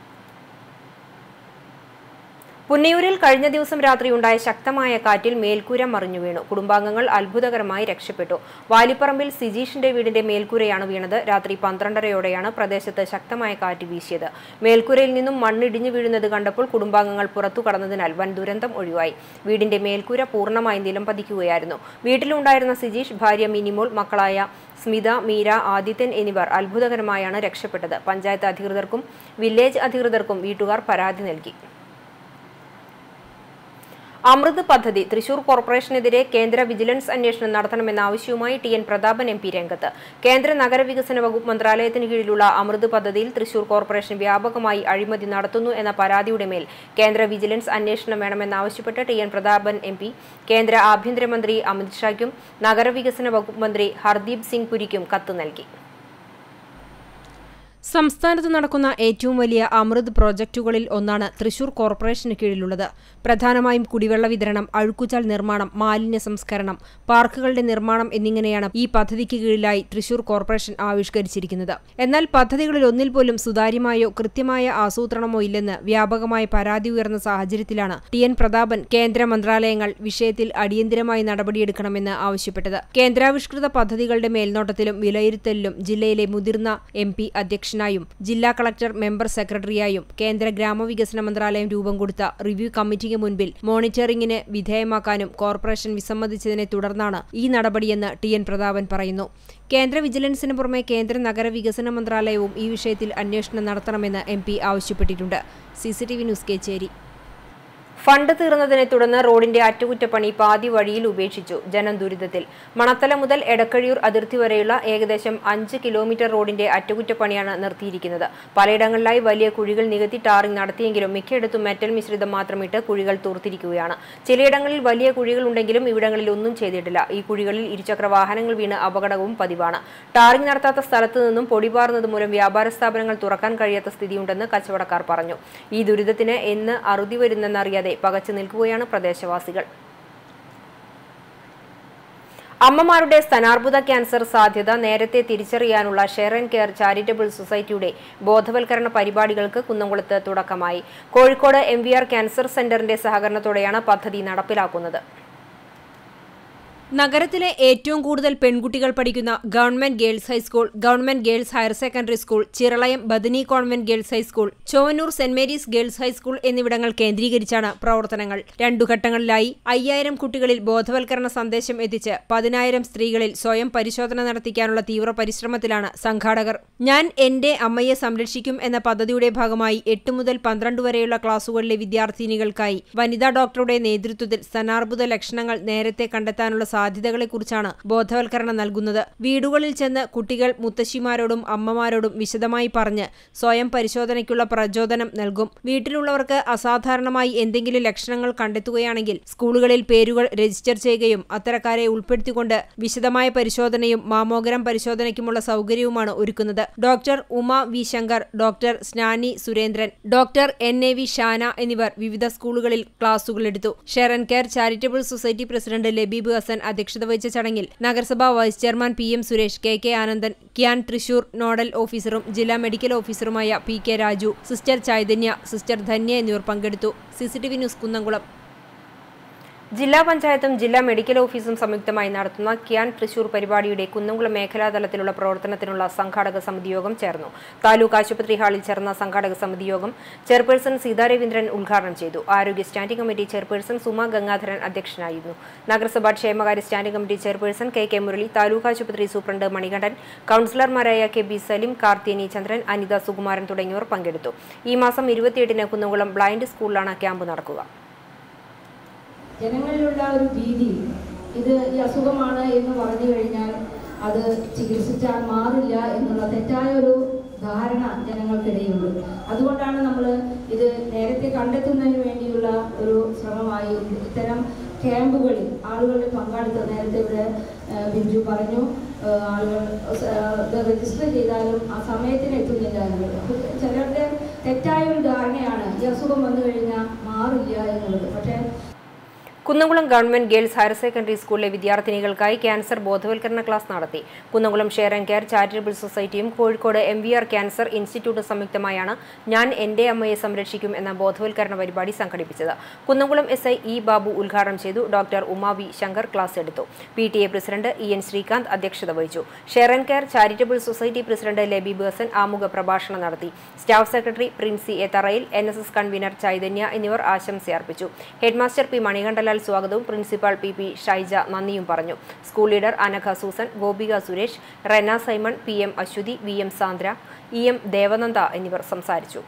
പുന്നയൂരിൽ കഴിഞ്ഞ ദിവസം രാത്രിയുണ്ടായ ശക്തമായ കാറ്റിൽ മേൽക്കൂര മറിഞ്ഞു വീണു. കുടുംബാംഗങ്ങൾ അത്ഭുതകരമായി രക്ഷപ്പെട്ടു. വാലിപ്പറമ്പിൽ സിജീഷിന്റെ വീടിന്റെ മേൽക്കൂരയാണ് വീണത്. രാത്രി 12:30യോടെയാണ് പ്രദേശത്ത് ശക്തമായ കാറ്റ് വീശിയത്. മേൽക്കൂരയിൽ നിന്നും മണ്ണിടിഞ്ഞു വീഴുന്നത് കണ്ടപ്പോൾ കുടുംബാംഗങ്ങൾ പുറത്തു കടന്നതിനാൽ വൻ ദുരന്തം ഒഴിവായി. വീടിന്റെ മേൽക്കൂര പൂർണ്ണമായി നിലം പതിക്കുകയായിരുന്നു. വീട്ടിലുണ്ടായിരുന്ന സിജീഷ്, ഭാര്യ മിനിമോൾ, മക്കളായ സ്മിത, മീര, ആദിത്യൻ എന്നിവർ അത്ഭുതകരമായാണ് രക്ഷപ്പെട്ടത്. പഞ്ചായത്ത് അധികൃതർക്കും വില്ലേജ് അധികൃതർക്കും വീട്ടുകാർ പരാതി നൽകി. അമൃത് പദ്ധതി തൃശൂർ കോർപ്പറേഷനെതിരെ കേന്ദ്ര വിജിലൻസ് അന്വേഷണം നടത്തണമെന്ന ആവശ്യവുമായി TN പ്രതാപൻ MP രംഗത്ത്. കേന്ദ്ര നഗരവികസന വകുപ്പ് മന്ത്രാലയത്തിന് കീഴിലുള്ള അമൃത് പദ്ധതിയിൽ തൃശൂർ കോർപ്പറേഷൻ വ്യാപകമായി അഴിമതി നടത്തുന്നു എന്ന പരാതിയുടെ മേൽ കേന്ദ്ര വിജിലൻസ് അന്വേഷണം വേണമെന്നാവശ്യപ്പെട്ട് TN പ്രതാപൻ MP കേന്ദ്ര ആഭ്യന്തരമന്ത്രി അമിത് ഷായ്ക്കും നഗരവികസന വകുപ്പ് മന്ത്രി ഹർദീപ് സിംഗ് പുരിക്കും കത്ത് നൽകി. സംസ്ഥാനത്ത് നടക്കുന്ന ഏറ്റവും വലിയ അമൃത് പ്രോജക്റ്റുകളിൽ ഒന്നാണ് തൃശൂർ കോർപ്പറേഷന് കീഴിലുള്ളത്. പ്രധാനമായും കുടിവെള്ള വിതരണം, അഴുക്കുചാൽ നിർമ്മാണം, മാലിന്യ സംസ്കരണം, പാർക്കുകളുടെ നിർമ്മാണം എന്നിങ്ങനെയാണ് ഈ പദ്ധതിക്ക് കീഴിലായി തൃശൂർ കോർപ്പറേഷൻ ആവിഷ്കരിച്ചിരിക്കുന്നത്. എന്നാൽ പദ്ധതികളിൽ ഒന്നിൽ പോലും സുതാര്യമായോ കൃത്യമായ ആസൂത്രണമോ ഇല്ലെന്ന് വ്യാപകമായ പരാതി ഉയർന്ന സാഹചര്യത്തിലാണ് TN പ്രതാപൻ കേന്ദ്ര മന്ത്രാലയങ്ങൾ വിഷയത്തിൽ അടിയന്തരമായി നടപടിയെടുക്കണമെന്ന് ആവശ്യപ്പെട്ടത്. കേന്ദ്രാവിഷ്കൃത പദ്ധതികളുടെ മേൽനോട്ടത്തിലും വിലയിരുത്തലിലും ജില്ലയിലെ മുതിർന്ന MP അധ്യക്ഷനായും ജില്ലാ കളക്ടർ മെമ്പർ സെക്രട്ടറിയായും കേന്ദ്ര ഗ്രാമവികസന മന്ത്രാലയം രൂപം കൊടുത്ത റിവ്യൂ കമ്മിറ്റിക്ക് മുൻപിൽ മോണിറ്ററിംഗിന് വിധേയമാക്കാനും കോർപ്പറേഷൻ വിസമ്മതിച്ചതിനെ തുടർന്നാണ് ഈ നടപടിയെന്ന് TN പ്രതാപൻ പറയുന്നു. കേന്ദ്ര വിജിലൻസിന് പുറമെ കേന്ദ്ര നഗരവികസന മന്ത്രാലയവും ഈ വിഷയത്തിൽ അന്വേഷണം നടത്തണമെന്ന് MP ആവശ്യപ്പെട്ടിട്ടുണ്ട്. CCTV news Kechery. ഫണ്ട് തീർന്നതിനെ തുടർന്ന് റോഡിന്റെ അറ്റകുറ്റപ്പണി പാതി വഴിയിൽ ഉപേക്ഷിച്ചു. ജനം ദുരിതത്തിൽ. മണത്തല മുതൽ എടക്കഴിയൂർ അതിർത്തി വരെയുള്ള ഏകദേശം 5 കിലോമീറ്റർ റോഡിന്റെ അറ്റകുറ്റപ്പണിയാണ് നിർത്തിയിരിക്കുന്നത്. പലയിടങ്ങളിലായി വലിയ കുഴികൾ നികത്തി ടാറിംഗ് നടത്തിയെങ്കിലും മിക്കയിടത്തും മെറ്റൽ മിശ്രിതം മാത്രമിട്ട് കുഴികൾ തൂർത്തിരിക്കുകയാണ്. ചിലയിടങ്ങളിൽ വലിയ കുഴികൾ ഉണ്ടെങ്കിലും ഇവിടങ്ങളിൽ ഒന്നും ചെയ്തിട്ടില്ല. ഈ കുഴികളിൽ ഇരുചക്ര വാഹനങ്ങൾ വീണ് അപകടവും പതിവാണ്. ടാറിംഗ് നടത്താത്ത സ്ഥലത്തു നിന്നും പൊടിപാറുന്നത് മൂലം വ്യാപാര സ്ഥാപനങ്ങൾ തുറക്കാൻ കഴിയാത്ത സ്ഥിതിയുണ്ടെന്ന് കച്ചവടക്കാർ പറഞ്ഞു. ഈ ദുരിതത്തിന് എന്ന് അറുതി വരുന്നെന്നറിയാതെ പകച്ചു നിൽക്കുകയാണ് പ്രദേശവാസികൾ. അമ്മമാരുടെ സ്തനാർബുദ ക്യാൻസർ സാധ്യത നേരത്തെ തിരിച്ചറിയാനുള്ള ഷെയർ ആൻഡ് കെയർ ചാരിറ്റബിൾ സൊസൈറ്റിയുടെ ബോധവൽക്കരണ പരിപാടികൾക്ക് കുന്നംകുളത്ത് തുടക്കമായി. കോഴിക്കോട് MVR ക്യാൻസർ സെന്ററിന്റെ സഹകരണത്തോടെയാണ് പദ്ധതി നടപ്പിലാക്കുന്നത്. നഗരത്തിലെ ഏറ്റവും കൂടുതൽ പെൺകുട്ടികൾ പഠിക്കുന്ന government girls high school, government girls higher secondary school, Chiralayam Bethany convent girls high school, Chowannur saint Mary's girls high school എന്നിവിടങ്ങൾ കേന്ദ്രീകരിച്ചാണ് പ്രവർത്തനങ്ങൾ. 2 ഘട്ടങ്ങളിലായി 5000 കുട്ടികളിൽ ബോധവൽക്കരണ സന്ദേശം എത്തിച്ച് 10000 സ്ത്രീകളിൽ സ്വയം പരിശോധന നടത്തിക്കാനുള്ള തീവ്ര പരിശ്രമത്തിലാണ് സംഘാടകർ. ഞാൻ എന്റെ അമ്മയെ സംരക്ഷിക്കും എന്ന പദ്ധതിയുടെ ഭാഗമായി 8 മുതൽ 12 വരെയുള്ള ക്ലാസുകളിലെ വിദ്യാർത്ഥിനികൾക്കായി വനിതാ ഡോക്ടറുടെ നേതൃത്വത്തിൽ സ്തനാർബുദ ലക്ഷണങ്ങൾ നേരത്തെ കണ്ടെത്താനുള്ള സാധ്യതകളെക്കുറിച്ചാണ് ബോധവൽക്കരണം നൽകുന്നത്. വീടുകളിൽ ചെന്ന് കുട്ടികൾ മുത്തശ്ശിമാരോടും അമ്മമാരോടും വിശദമായി പറഞ്ഞ് സ്വയം പരിശോധനയ്ക്കുള്ള പ്രചോദനം നൽകും. വീട്ടിലുള്ളവർക്ക് അസാധാരണമായി എന്തെങ്കിലും ലക്ഷണങ്ങൾ കണ്ടെത്തുകയാണെങ്കിൽ സ്കൂളുകളിൽ പേരുകൾ രജിസ്റ്റർ ചെയ്യുകയും അത്തരക്കാരെ ഉൾപ്പെടുത്തിക്കൊണ്ട് വിശദമായ പരിശോധനയും മാമോഗ്രാം പരിശോധനയ്ക്കുമുള്ള സൗകര്യവുമാണ് ഒരുക്കുന്നത്. Doctor Uma V Shankar, doctor Snani Surendran, doctor NAV Shana എന്നിവർ വിവിധ സ്കൂളുകളിൽ ക്ലാസുകളെടുത്തു. Share and care charitable society president Labeeb Hasan അധ്യക്ഷത വഹിച്ച ചടങ്ങിൽ നഗരസഭാ vice chairman PM Suresh, KK Anandan, can Thrissur nodal ഓഫീസറും ജില്ലാ മെഡിക്കൽ ഓഫീസറുമായ PK Raju, sister Chaitanya, sister Dhanya എന്നിവർ പങ്കെടുത്തു. CCTV news Kunnamkulam. ജില്ലാ പഞ്ചായത്തും ജില്ലാ മെഡിക്കൽ ഓഫീസും സംയുക്തമായി നടത്തുന്ന ക്യാൻ തൃശൂർ പരിപാടിയുടെ കുന്നംകുളം മേഖലാതലത്തിലുള്ള പ്രവർത്തനത്തിനുള്ള സംഘാടക സമിതി യോഗം ചേർന്നു. താലൂക്ക് ആശുപത്രി ഹാളിൽ ചേർന്ന സംഘാടക സമിതി യോഗം ചെയർപേഴ്സൺ സീതാ രവീന്ദ്രൻ ഉദ്ഘാടനം ചെയ്തു. ആരോഗ്യ standing committee chairperson Suma Gangadharan അധ്യക്ഷനായിരുന്നു. നഗരസഭാ ക്ഷേമകാര്യ standing committee chairperson KK Murali, taluk ആശുപത്രി സൂപ്രണ്ട് മണികണ്ഠൻ, കൌൺസിലർമാരായ KB സലിം, കാർത്തിയനി ചന്ദ്രൻ, അനിത സുകുമാരൻ തുടങ്ങിയവർ പങ്കെടുത്തു. ഈ മാസം 28-ന് കുന്നംകുളം ബ്ലൈൻഡ് സ്കൂളിലാണ് ക്യാമ്പ് നടക്കുക. ജനങ്ങളിലുള്ള ഒരു ഭീതി, ഇത് ഈ അസുഖമാണ് എന്ന് പറഞ്ഞു കഴിഞ്ഞാൽ അത് ചികിത്സിച്ചാൽ മാറില്ല എന്നുള്ള തെറ്റായ ഒരു ധാരണ ജനങ്ങൾക്കിടയിലുണ്ട്. അതുകൊണ്ടാണ് നമ്മൾ ഇത് നേരത്തെ കണ്ടെത്തുന്നതിന് വേണ്ടിയുള്ള ഒരു ശ്രമമായി ഇത്തരം ക്യാമ്പുകളിൽ ആളുകളുടെ പങ്കാളിത്തം, നേരത്തെ ഇവിടെ ബിജു പറഞ്ഞു, ആളുകൾ രജിസ്റ്റർ ചെയ്താലും ആ സമയത്തിന് എത്തുന്നില്ല എന്നുള്ളത്. ചിലരുടെ തെറ്റായ ഒരു ധാരണയാണ് ഈ അസുഖം വന്നു കഴിഞ്ഞാൽ മാറില്ല എന്നുള്ളത്. പക്ഷേ Kunnamkulam government girls higher secondary സ്കൂളിലെ വിദ്യാർത്ഥിനികൾക്കായി ക്യാൻസർ ബോധവൽക്കരണ ക്ലാസ് നടത്തി. Kunnamkulam share and care charitable സൊസൈറ്റിയും കോഴിക്കോട് MVR ക്യാൻസർ ഇൻസ്റ്റിറ്റ്യൂട്ടും സംയുക്തമായാണ് ഞാൻ എന്റെ അമ്മയെ സംരക്ഷിക്കും എന്ന ബോധവൽക്കരണ പരിപാടി സംഘടിപ്പിച്ചത്. കുന്നംകുളം SI E ബാബു ഉദ്ഘാടനം ചെയ്തു. Doctor Uma V Shankar class എടുത്തു. PTA പ്രസിഡന്റ് EN ശ്രീകാന്ത് അധ്യക്ഷത വഹിച്ചു. Share and care charitable society president Labeeb Hasan ആമുഖ പ്രഭാഷണം നടത്തി. Staff secretary Princy A Tharayil, NSS convener Chaitanya എന്നിവർ ആശംസയർപ്പിച്ചു. ഹെഡ്മാസ്റ്റർ P മണികണ്ഠലാൽ സ്വാഗതവും പ്രിൻസിപ്പൽ PP ഷൈജ നന്ദിയും പറഞ്ഞു. School leader Anagha Susan, Gopika Suresh, Rena Simon, PM Aswathi, VM Sandra, EM Devananda എന്നിവർ സംസാരിച്ചു.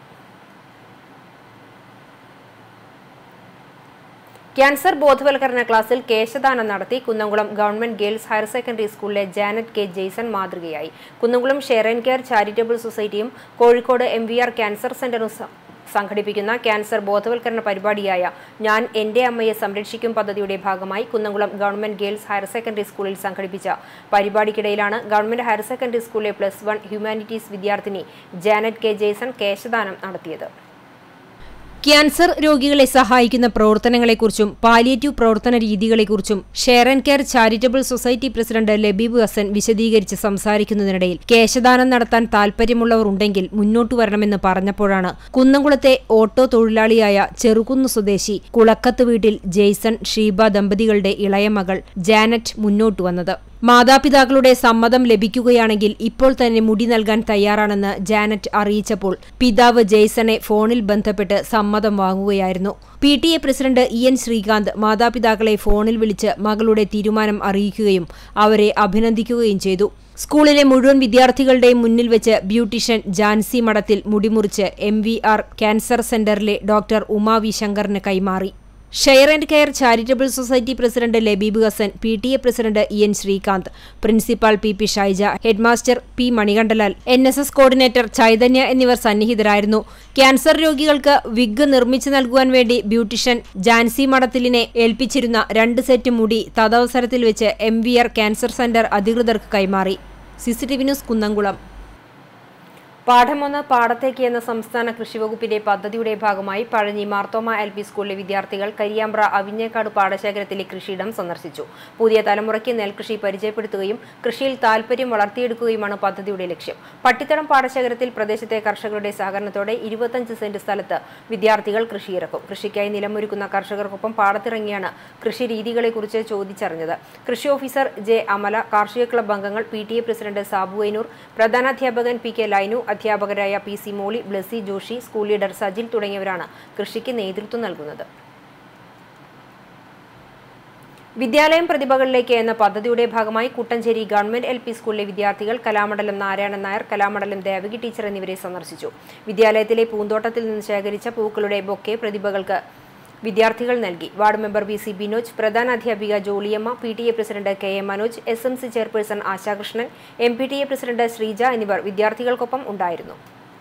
ക്യാൻസർ ബോധവൽക്കരണ ക്ലാസ്സിൽ കേശദാനം നടത്തി. Kunnamkulam government girls higher secondary സ്കൂളിലെ ജാനറ്റ് K ജെയ്സൺ മാതൃകയായി. Kunnamkulam share and care charitable സൊസൈറ്റിയും കോഴിക്കോട് MVR ക്യാൻസർ സെന്ററും സംഘടിപ്പിക്കുന്ന ക്യാൻസർ ബോധവൽക്കരണ പരിപാടിയായ ഞാൻ എന്റെ അമ്മയെ സംരക്ഷിക്കും പദ്ധതിയുടെ ഭാഗമായി Kunnamkulam government girls higher secondary സ്കൂളിൽ സംഘടിപ്പിച്ച പരിപാടിക്കിടയിലാണ് ഗവൺമെന്റ് ഹയർ സെക്കൻഡറി സ്കൂളിലെ +1 ഹ്യൂമാനിറ്റീസ് വിദ്യാർത്ഥിനി ജാനറ്റ് K ജെയ്സൺ കേശദാനം നടത്തിയത്. ക്യാൻസർ രോഗികളെ സഹായിക്കുന്ന പ്രവർത്തനങ്ങളെക്കുറിച്ചും പാലിയേറ്റീവ് പ്രവർത്തന രീതികളെക്കുറിച്ചും share and care charitable society president Labeeb Hasan വിശദീകരിച്ച് സംസാരിക്കുന്നതിനിടയിൽ കേശദാനം നടത്താൻ താൽപര്യമുള്ളവർ ഉണ്ടെങ്കിൽ മുന്നോട്ടു വരണമെന്ന് പറഞ്ഞപ്പോഴാണ് കുന്നംകുളത്തെ ഓട്ടോ തൊഴിലാളിയായ ചെറുകുന്ന് സ്വദേശി കുളക്കത്ത് വീട്ടിൽ ജെയ്സൺ ഷീബ ദമ്പതികളുടെ ഇളയ മകൾ ജാനറ്റ് മുന്നോട്ടു വന്നത്. മാതാപിതാക്കളുടെ സമ്മതം ലഭിക്കുകയാണെങ്കിൽ ഇപ്പോൾ തന്നെ മുടി നൽകാൻ തയ്യാറാണെന്ന് ജാനറ്റ് അറിയിച്ചപ്പോൾ പിതാവ് ജെയ്സനെ ഫോണിൽ ബന്ധപ്പെട്ട് സമ്മതം വാങ്ങുകയായിരുന്നു. PTA പ്രസിഡന്റ് EN ശ്രീകാന്ത് മാതാപിതാക്കളെ ഫോണിൽ വിളിച്ച് മകളുടെ തീരുമാനം അറിയിക്കുകയും അവരെ അഭിനന്ദിക്കുകയും ചെയ്തു. സ്കൂളിലെ മുഴുവൻ വിദ്യാർത്ഥികളുടെയും മുന്നിൽ വെച്ച് ബ്യൂട്ടീഷ്യൻ ജാൻസി മഠത്തിൽ മുടിമുറിച്ച് MVR ക്യാൻസർ സെന്ററിലെ ഡോക്ടർ ഉമ വി ശങ്കറിന് കൈമാറി. Share and care charitable society president Labeeb Hasan, PTA president EN Sreekanth, principal PP Shaija, headmaster P Manikandalal, NSS coordinator Chaitanya എന്നിവർ സന്നിഹിതരായിരുന്നു. ക്യാൻസർ രോഗികൾക്ക് വിഗ് നിർമ്മിച്ചു നൽകുവാൻ വേണ്ടി ബ്യൂട്ടീഷ്യൻ ജാൻസി മഠത്തിലിനെ ഏൽപ്പിച്ചിരുന്ന 2 സെറ്റ് മുടി തദവസരത്തിൽ വെച്ച് MVR ക്യാൻസർ സെന്റർ അധികൃതർക്ക് കൈമാറി. CCTV news Kunnamkulam. പാഠം 1 പാടത്തേക്ക് എന്ന സംസ്ഥാന കൃഷിവകുപ്പിന്റെ പദ്ധതിയുടെ ഭാഗമായി പഴഞ്ഞി മാർത്തോമ LP സ്കൂളിലെ വിദ്യാർത്ഥികൾ കരിയാമ്പ്ര അവിഞ്ഞേക്കാട് പാടശേഖരത്തിലെ കൃഷിയിടം സന്ദർശിച്ചു. പുതിയ തലമുറയ്ക്ക് നെൽകൃഷി പരിചയപ്പെടുത്തുകയും കൃഷിയിൽ താൽപര്യം വളർത്തിയെടുക്കുകയുമാണ് പദ്ധതിയുടെ ലക്ഷ്യം. പട്ടിത്തടം പാടശേഖരത്തിൽ പ്രദേശത്തെ കർഷകരുടെ സഹകരണത്തോടെ 25 സെന്റ് സ്ഥലത്ത് വിദ്യാർത്ഥികൾ കൃഷിയിറക്കും. കൃഷിക്കായി നിലമൊരുക്കുന്ന കർഷകർക്കൊപ്പം പാടത്തിറങ്ങിയാണ് കൃഷി രീതികളെക്കുറിച്ച് ചോദിച്ചറിഞ്ഞത്. കൃഷി ഓഫീസർ ജെ അമല, കാർഷിക ക്ലബ് അംഗങ്ങൾ, PTA പ്രസിഡന്റ് സാബു ഐനൂർ, പ്രധാനാധ്യാപകൻ PK ലൈനു, അധ്യാപകരായ PC Molly, Blessy Joshy, school leader Sajil തുടങ്ങിയവരാണ് കൃഷിക്ക് നേതൃത്വം നൽകുന്നത്. വിദ്യാലയം പ്രതിഭകളിലേക്ക് എന്ന പദ്ധതിയുടെ ഭാഗമായി കുട്ടഞ്ചേരി ഗവൺമെന്റ് LP സ്കൂളിലെ വിദ്യാർത്ഥികൾ കലാമണ്ഡലം നാരായണൻ നായർ, കലാമണ്ഡലം ദേവകി ടീച്ചർ എന്നിവരെ സന്ദർശിച്ചു. വിദ്യാലയത്തിലെ പൂന്തോട്ടത്തിൽ നിന്ന് ശേഖരിച്ച പൂക്കളുടെ ബൊക്കെ പ്രതിഭകൾക്ക് വിദ്യാർത്ഥികൾ നൽകി. വാർഡ് മെമ്പർ BC ബിനോജ്, പ്രധാനാധ്യാപിക Jolliyamma, PTA president KA Manoj, SMC chairperson Ashakrishnan, MPTA president Sreeja എന്നിവർ വിദ്യാർത്ഥികൾക്കൊപ്പം ഉണ്ടായിരുന്നു.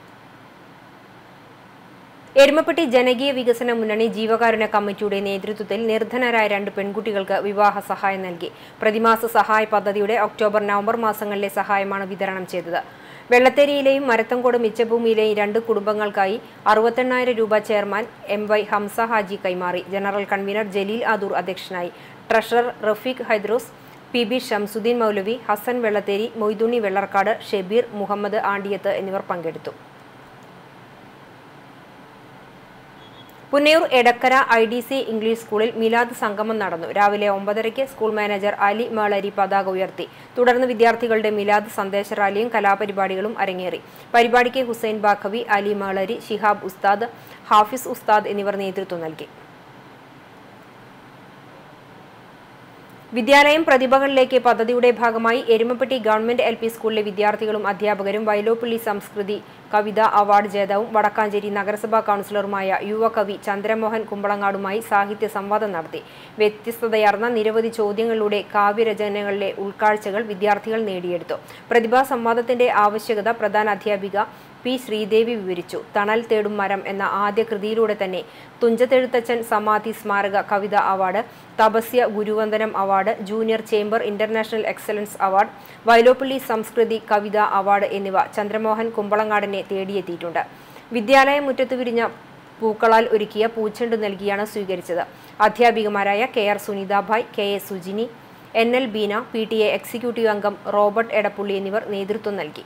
എരുമപ്പെട്ടി ജനകീയ വികസന മുന്നണി ജീവകാരുണ്യ കമ്മിറ്റിയുടെ നേതൃത്വത്തിൽ നിർധനരായ 2 പെൺകുട്ടികൾക്ക് വിവാഹ സഹായം നൽകി. പ്രതിമാസ സഹായ പദ്ധതിയുടെ ഒക്ടോബർ, നവംബർ മാസങ്ങളിലെ സഹായമാണ് വിതരണം ചെയ്തത്. വെള്ളത്തേരിയിലെയും മരത്തങ്കോട് മിച്ചഭൂമിയിലെയും 2 കുടുംബങ്ങൾക്കായി 68,000 രൂപ ചെയർമാൻ MY ഹംസ ഹാജി കൈമാറി. ജനറൽ കൺവീനർ ജലീൽ ആദൂർ അധ്യക്ഷനായി. ട്രഷറർ റഫീഖ് ഹൈദ്രോസ്, PB ഷംസുദ്ദീൻ മൗലവി, ഹസൻ വെള്ളത്തേരി, മൊയ്തുണ്ണി വെള്ളർക്കാട്, ഷെബീർ, മുഹമ്മദ് ആണ്ടിയത്ത് എന്നിവർ പങ്കെടുത്തു. പുന്നയൂർ എടക്കര IDC ഇംഗ്ലീഷ് സ്കൂളിൽ മിലാദ് സംഗമം നടന്നു. രാവിലെ 9:30 സ്കൂൾ മാനേജർ അലി മേളരി പതാക ഉയർത്തി. തുടർന്ന് വിദ്യാർത്ഥികളുടെ മിലാദ് സന്ദേശ റാലിയും കലാപരിപാടികളും അരങ്ങേറി. പരിപാടിക്ക് ഹുസൈൻ ബാഖവി, അലി മേളരി, ഷിഹാബ് ഉസ്താദ്, ഹാഫിസ് ഉസ്താദ് എന്നിവർ നേതൃത്വം നൽകി. വിദ്യാലയം പ്രതിഭകളിലേക്ക് പദ്ധതിയുടെ ഭാഗമായി എരുമപ്പെട്ടി ഗവൺമെന്റ് LP സ്കൂളിലെ വിദ്യാർത്ഥികളും അധ്യാപകരും വൈലോപ്പള്ളി സംസ്കൃതി കവിതാ അവാർഡ് ജേതാവും വടക്കാഞ്ചേരി നഗരസഭാ കൗൺസിലറുമായ യുവകവി ചന്ദ്രമോഹൻ കുമ്പളങ്ങാടുമായി സാഹിത്യ സംവാദം നടത്തി. വ്യത്യസ്തതയാർന്ന നിരവധി ചോദ്യങ്ങളിലൂടെ കാവ്യരചനകളിലെ ഉൾക്കാഴ്ചകൾ വിദ്യാർത്ഥികൾ നേടിയെടുത്തു. പ്രതിഭാ സംവാദത്തിന്റെ ആവശ്യകത പ്രധാന അധ്യാപിക P ശ്രീദേവി വിവരിച്ചു. തണൽ തേടും മരം എന്ന ആദ്യ കൃതിയിലൂടെ തന്നെ തുഞ്ചത്തെഴുത്തച്ഛൻ സമാധി സ്മാരക കവിതാ അവാർഡ്, തപസ്യ ഗുരുവന്ദനം award, junior chamber international excellence award, Vyloppilly Samskriti കവിതാ അവാർഡ് എന്നിവ ചന്ദ്രമോഹൻ കുമ്പളങ്ങാടിനെ തേടിയെത്തിയിട്ടുണ്ട്. വിദ്യാലയ മുറ്റത്ത് വിരിഞ്ഞ പൂക്കളാൽ ഒരുക്കിയ പൂച്ചെണ്ട് നൽകിയാണ് സ്വീകരിച്ചത്. അധ്യാപികമാരായ KR Sunithabhai, KA Sujini, NL Beena, PTA executive അംഗം റോബർട്ട് എടപ്പുള്ളി എന്നിവർ നേതൃത്വം നൽകി.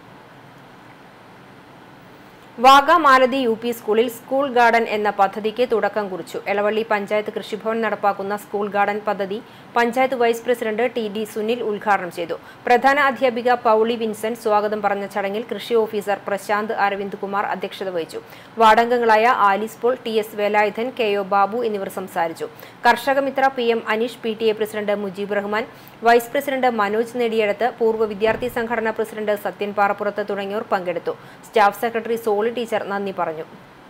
വാഗ മാലതി UP സ്കൂളിൽ സ്കൂൾ ഗാർഡൻ എന്ന പദ്ധതിക്ക് തുടക്കം കുറിച്ചു. എളവള്ളി പഞ്ചായത്ത് കൃഷിഭവൻ നടപ്പാക്കുന്ന സ്കൂൾ ഗാർഡൻ പദ്ധതി panchayat vice president TD Sunil ഉദ്ഘാടനം ചെയ്തു. പ്രധാന അധ്യാപിക പൗളി വിൻസെന്റ് സ്വാഗതം പറഞ്ഞ ചടങ്ങിൽ കൃഷി ഓഫീസർ പ്രശാന്ത് അരവിന്ദ് കുമാർ അധ്യക്ഷത വഹിച്ചു. വാർഡംഗങ്ങളായ Alice Paul, TS Velayudhan, KO Babu എന്നിവർ സംസാരിച്ചു. കർഷകമിത്ര PM Aneesh, PTA president Mujeeb Rahman, vice president Manoj Nediyadath, പൂർവ്വ വിദ്യാർത്ഥി സംഘടനാ പ്രസിഡന്റ് സത്യൻ പാറപ്പുറത്ത് തുടങ്ങിയവർ പങ്കെടുത്തു. സ്റ്റാഫ് സെക്രട്ടറി സോളി ടീച്ചർ നന്ദി പറഞ്ഞു.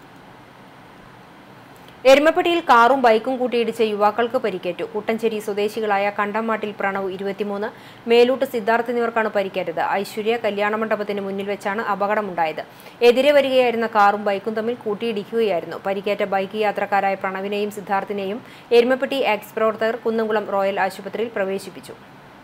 എരുമപ്പെട്ടിയിൽ കാറും ബൈക്കും കൂട്ടിയിടിച്ച് യുവാക്കൾക്ക് പരിക്കേറ്റു. കുട്ടഞ്ചേരി സ്വദേശികളായ കണ്ടമാട്ടിൽ പ്രണവ് 23, മേലൂട്ട് സിദ്ധാർത്ഥ് എന്നിവർക്കാണ് പരിക്കേറ്റത്. ഐശ്വര്യ കല്യാണ മണ്ഡപത്തിന് മുന്നിൽ വെച്ചാണ് അപകടമുണ്ടായത്. എതിരെ വരികയായിരുന്ന കാറും ബൈക്കും തമ്മിൽ കൂട്ടിയിടിക്കുകയായിരുന്നു. പരിക്കേറ്റ ബൈക്ക് യാത്രക്കാരായ പ്രണവിനെയും സിദ്ധാർത്ഥിനെയും എരുമപ്പെട്ടി എക്സ് പ്രവർത്തകർ കുന്നംകുളം റോയൽ ആശുപത്രിയിൽ പ്രവേശിപ്പിച്ചു.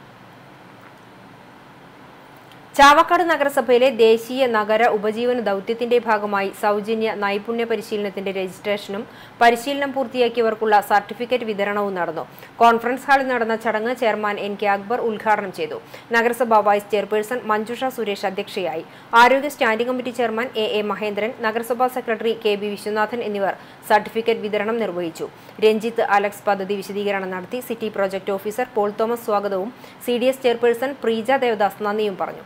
ചാവക്കാട് നഗരസഭയിലെ ദേശീയ നഗര ഉപജീവന ദൗത്യത്തിന്റെ ഭാഗമായി സൗജന്യ നൈപുണ്യ പരിശീലനത്തിന്റെ രജിസ്ട്രേഷനും പരിശീലനം പൂർത്തിയാക്കിയവർക്കുള്ള സർട്ടിഫിക്കറ്റ് വിതരണവും നടന്നു. കോൺഫറൻസ് ഹാളിൽ നടന്ന ചടങ്ങ് ചെയർമാൻ NK അക്ബർ ഉദ്ഘാടനം ചെയ്തു. നഗരസഭാ വൈസ് ചെയർപേഴ്സൺ മഞ്ജുഷ സുരേഷ് അധ്യക്ഷയായി. ആരോഗ്യ standing committee chairman AA Mahendran, നഗരസഭാ സെക്രട്ടറി KB വിശ്വനാഥൻ എന്നിവർ സർട്ടിഫിക്കറ്റ് വിതരണം നിർവഹിച്ചു. രഞ്ജിത്ത് അലക്സ് പദ്ധതി വിശദീകരണം നടത്തി. City project officer Paul Thomas സ്വാഗതവും CDS ചെയർപേഴ്സൺ പ്രീജ ദേവദാസ് നന്ദിയും പറഞ്ഞു.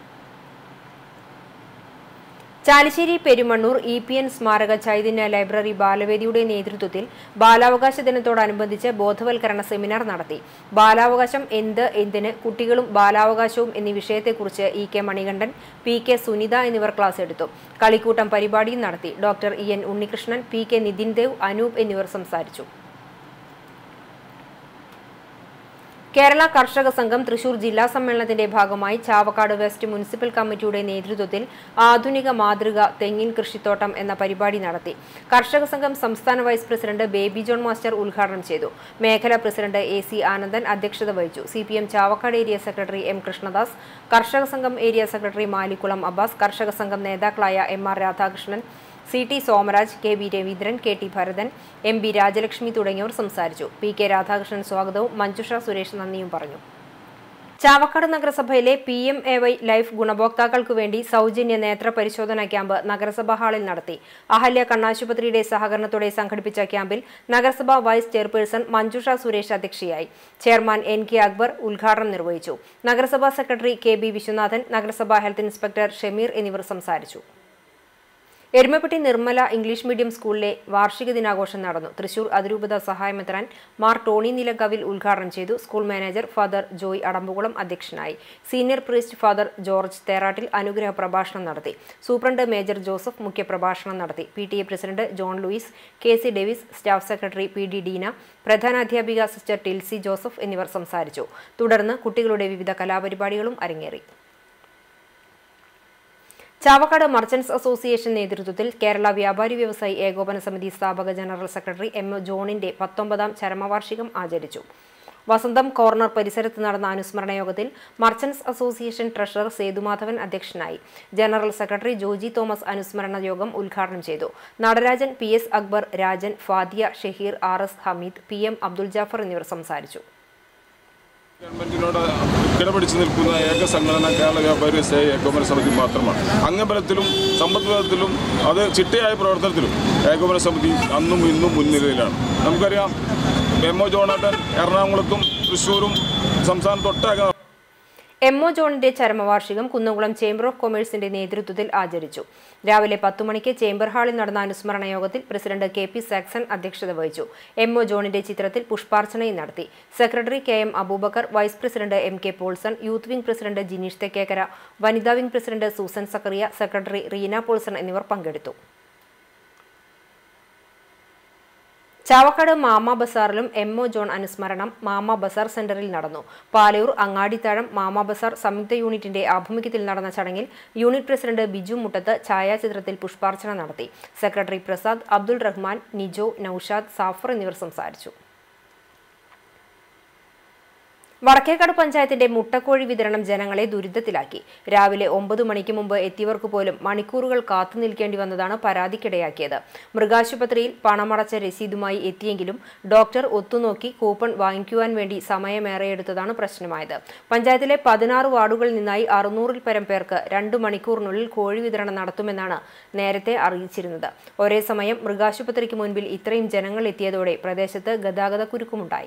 ചാലിശ്ശേരി പെരുമണ്ണൂർ EPN സ്മാരക ചൈതന്യ ലൈബ്രറി ബാലവേദിയുടെ നേതൃത്വത്തിൽ ബാലാവകാശ ദിനത്തോടനുബന്ധിച്ച് ബോധവൽക്കരണ സെമിനാർ നടത്തി. ബാലാവകാശം എന്ത്, എന്തിന്, കുട്ടികളും ബാലാവകാശവും എന്നീ വിഷയത്തെക്കുറിച്ച് EK മണികണ്ഠൻ, PK സുനിത എന്നിവർ ക്ലാസ് എടുത്തു. കളിക്കൂട്ടം പരിപാടിയും നടത്തി. Doctor EN Unnikrishnan, PK Nithin Dev, Anoop എന്നിവർ സംസാരിച്ചു. കേരള കർഷക സംഘം തൃശൂർ ജില്ലാ സമ്മേളനത്തിന്റെ ഭാഗമായി ചാവക്കാട് വെസ്റ്റ് മുനിസിപ്പൽ കമ്മിറ്റിയുടെ നേതൃത്വത്തിൽ ആധുനിക മാതൃക തെങ്ങിൻ കൃഷിത്തോട്ടം എന്ന പരിപാടി നടത്തി. കർഷക സംഘം സംസ്ഥാന vice president Baby John master ഉദ്ഘാടനം ചെയ്തു. മേഖലാ പ്രസിഡന്റ് AC ആനന്ദൻ അധ്യക്ഷത വഹിച്ചു. CPM Chavakkad area secretary M Krishnadas, കർഷക സംഘം ഏരിയ സെക്രട്ടറി മാലിക്കുളം അബ്ബാസ്, കർഷക സംഘം നേതാക്കളായ MR Radhakrishnan, CT Somaraj, KB Raveendran, KT Bharathan, MB Rajalakshmi തുടങ്ങിയവർ സംസാരിച്ചു. PK രാധാകൃഷ്ണൻ സ്വാഗതവും മഞ്ജുഷ സുരേഷ് നന്ദിയും പറഞ്ഞു. ചാവക്കാട് നഗരസഭയിലെ PMAY ലൈഫ് ഗുണഭോക്താക്കൾക്കു വേണ്ടി സൗജന്യ നേത്ര പരിശോധനാ ക്യാമ്പ് നഗരസഭാ ഹാളിൽ നടത്തി. അഹല്യ കണ്ണാശുപത്രിയുടെ സഹകരണത്തോടെ സംഘടിപ്പിച്ച ക്യാമ്പിൽ നഗരസഭാ വൈസ് ചെയർപേഴ്സൺ മഞ്ജുഷ സുരേഷ് അധ്യക്ഷയായി. ചെയർമാൻ NK അക്ബർ ഉദ്ഘാടനം നിർവഹിച്ചു. നഗരസഭാ സെക്രട്ടറി KB വിശ്വനാഥൻ, നഗരസഭാ ഹെൽത്ത് ഇൻസ്പെക്ടർ ഷമീർ എന്നിവർ സംസാരിച്ചു. എരുമപ്പെട്ടി നിർമ്മല ഇംഗ്ലീഷ് മീഡിയം സ്കൂളിലെ വാർഷിക ദിനാഘോഷം നടന്നു. തൃശൂർ അതിരൂപത സഹായമെത്രാൻ മാർ ടോണി നിലങ്കവിൽ ഉദ്ഘാടനം ചെയ്തു. School manager father Joy Adambukulam അധ്യക്ഷനായി. Senior priest father George Therattil അനുഗ്രഹ പ്രഭാഷണം നടത്തി. സൂപ്രണ്ട് മേജർ ജോസഫ് മുഖ്യപ്രഭാഷണം നടത്തി. PTA president John Louis, KC Davis, staff secretary PD Deena, പ്രധാനാധ്യാപിക സിസ്റ്റർ ടിൽസി ജോസഫ് എന്നിവർ സംസാരിച്ചു. തുടർന്ന് കുട്ടികളുടെ വിവിധ കലാപരിപാടികളും അരങ്ങേറി. ചാവക്കാട് മർച്ചന്റ്സ് അസോസിയേഷൻ നേതൃത്വത്തിൽ കേരള വ്യാപാരി വ്യവസായി ഏകോപന സമിതി സ്ഥാപക ജനറൽ സെക്രട്ടറി M ജോണിന്റെ 19ാം ചരമവാർഷികം ആചരിച്ചു. വസന്തം കോർണർ പരിസരത്ത് നടന്ന അനുസ്മരണ യോഗത്തിൽ മർച്ചന്റ്സ് അസോസിയേഷൻ ട്രഷറർ സേതുമാധവൻ അധ്യക്ഷനായി. ജനറൽ സെക്രട്ടറി ജോജി തോമസ് അനുസ്മരണ യോഗം ഉദ്ഘാടനം ചെയ്തു. Natarajan, PS Akbar, Rajan, Fadiya, Shaheer, RS Hameed, PM Abdul Jafar എന്നിവർ സംസാരിച്ചു. ഗവൺമെന്റിനോട് കിടപിടിച്ചു നിൽക്കുന്ന ഏക സംഘടന കേരള വ്യാപാരി വ്യവസായി ഏകോപന സമിതി മാത്രമാണ്. അംഗബലത്തിലും സമ്പദ്ബലത്തിലും അത് ചിട്ടയായ പ്രവർത്തനത്തിലും ഏകോപന സമിതി അന്നും ഇന്നും മുൻനിരയിലാണ്. നമുക്കറിയാം, MO ജോണേട്ടൻ എറണാകുളത്തും തൃശ്ശൂരും സംസ്ഥാനത്തൊട്ടാകെ MO ജോണിന്റെ ചരമവാർഷികം കുന്നംകുളം ചേംബർ ഓഫ് കൊമേഴ്സിന്റെ നേതൃത്വത്തിൽ ആചരിച്ചു. രാവിലെ 10 മണിക്ക് ചേംബർ ഹാളിൽ നടന്ന അനുസ്മരണ യോഗത്തിൽ പ്രസിഡന്റ് KP സാക്സൺ അധ്യക്ഷത വഹിച്ചു. MO ജോണിന്റെ ചിത്രത്തിൽ പുഷ്പാർച്ചനയും നടത്തി. Secretary KM Abubakar, vice president MK Paulson, youth wing president Jineesh Thekkekara, വനിതാ wing president Susan Zachariah, secretary Reena Paulson എന്നിവർ പങ്കെടുത്തു. ചാവക്കാട് മാമ ബസാറിലും MO ജോൺ അനുസ്മരണം മാമ ബസാർ സെന്ററിൽ നടന്നു. പാലയൂർ അങ്ങാടിത്താഴം മാമ ബസാർ സംയുക്ത യൂണിറ്റിന്റെ ആഭിമുഖ്യത്തിൽ നടന്ന ചടങ്ങിൽ യൂണിറ്റ് പ്രസിഡന്റ് ബിജു മുട്ടത്ത് ഛായാചിത്രത്തിൽ പുഷ്പാർച്ചന നടത്തി. സെക്രട്ടറി പ്രസാദ്, അബ്ദുൾ റഹ്മാൻ, നിജോ, നൌഷാദ്, സാഫർ എന്നിവർ സംസാരിച്ചു. വടക്കേക്കാട് പഞ്ചായത്തിന്റെ മുട്ടക്കോഴി വിതരണം ജനങ്ങളെ ദുരിതത്തിലാക്കി. രാവിലെ 9 മണിക്ക് മുമ്പ് എത്തിയവർക്ക് പോലും മണിക്കൂറുകൾ കാത്തു നിൽക്കേണ്ടി വന്നതാണ് പരാതിക്കിടയാക്കിയത്. മൃഗാശുപത്രിയിൽ പണമടച്ച രസീതുമായി എത്തിയെങ്കിലും ഡോക്ടർ ഒത്തുനോക്കി കൂപ്പൺ വാങ്ങിക്കുവാൻ വേണ്ടി സമയമേറെയെടുത്തതാണ് പ്രശ്നമായത്. പഞ്ചായത്തിലെ 16 വാർഡുകളിൽ നിന്നായി 600-ൽ പരം പേർക്ക് 2 മണിക്കൂറിനുള്ളിൽ കോഴി വിതരണം നടത്തുമെന്നാണ് നേരത്തെ അറിയിച്ചിരുന്നത്. ഒരേ സമയം മൃഗാശുപത്രിക്ക് മുൻപിൽ ഇത്രയും ജനങ്ങൾ എത്തിയതോടെ പ്രദേശത്ത് ഗതാഗത കുരുക്കുമുണ്ടായി.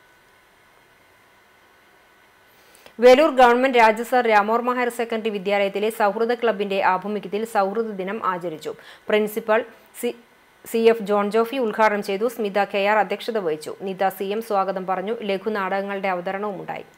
Velur government Rajarshi Ramavarma higher secondary വിദ്യാലയത്തിലെ സൗഹൃദ ക്ലബിന്റെ ആഭിമുഖ്യത്തിൽ സൗഹൃദ ദിനം ആചരിച്ചു. പ്രിൻസിപ്പൽ CF ജോൺ ജോഫി ഉദ്ഘാടനം ചെയ്തു. സ്മിത KR അധ്യക്ഷത വഹിച്ചു. നിത CM സ്വാഗതം പറഞ്ഞു. ലഘുനാടകങ്ങളുടെ അവതരണവും ഉണ്ടായി.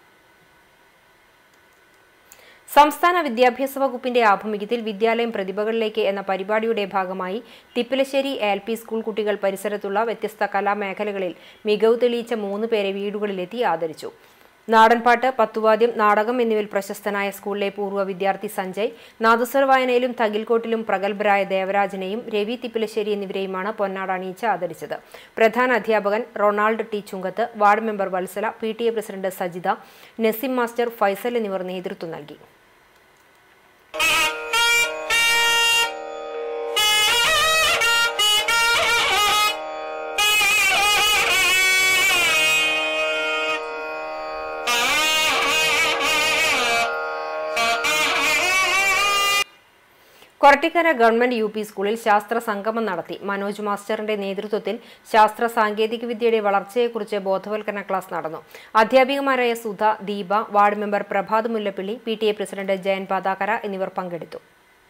സംസ്ഥാന വിദ്യാഭ്യാസ വകുപ്പിന്റെ ആഭിമുഖ്യത്തിൽ വിദ്യാലയം പ്രതിഭകളിലേക്ക് എന്ന പരിപാടിയുടെ ഭാഗമായി തിപ്പലശ്ശേരി LP സ്കൂൾ കുട്ടികൾ പരിസരത്തുള്ള വ്യത്യസ്ത കലാമേഖലകളിൽ മികവ് തെളിയിച്ച 3 പേരെ വീടുകളിലെത്തി ആദരിച്ചു. നാടൻപാട്ട്, പത്തുവാദ്യം, നാടകം എന്നിവയിൽ പ്രശസ്തനായ സ്കൂളിലെ പൂർവ്വ വിദ്യാർത്ഥി സഞ്ജയ്, നാദസ്വര വായനയിലും തകിൽക്കോട്ടിലും പ്രഗത്ഭരായ ദേവരാജനെയും രവി തിപ്പലശ്ശേരി എന്നിവരെയുമാണ് പൊന്നാട അണിയിച്ച് ആദരിച്ചത്. പ്രധാന അധ്യാപകൻ Ronald T Chungath, ward member Vatsala, PTA president Sajitha, Naseem master, Faisal എന്നിവർ നേതൃത്വം നൽകി. കൊരട്ടിക്കര ഗവൺമെന്റ് UP സ്കൂളിൽ ശാസ്ത്ര സംഗമം നടത്തി. മനോജ് മാസ്റ്ററിന്റെ നേതൃത്വത്തിൽ ശാസ്ത്ര സാങ്കേതിക വിദ്യയുടെ വളർച്ചയെക്കുറിച്ച് ബോധവൽക്കരണ ക്ലാസ് നടന്നു. അധ്യാപികമാരായ Sudha, Deepa, ward member Prabhath Mullappally, PTA president Jayan Pathakkara എന്നിവർ പങ്കെടുത്തു.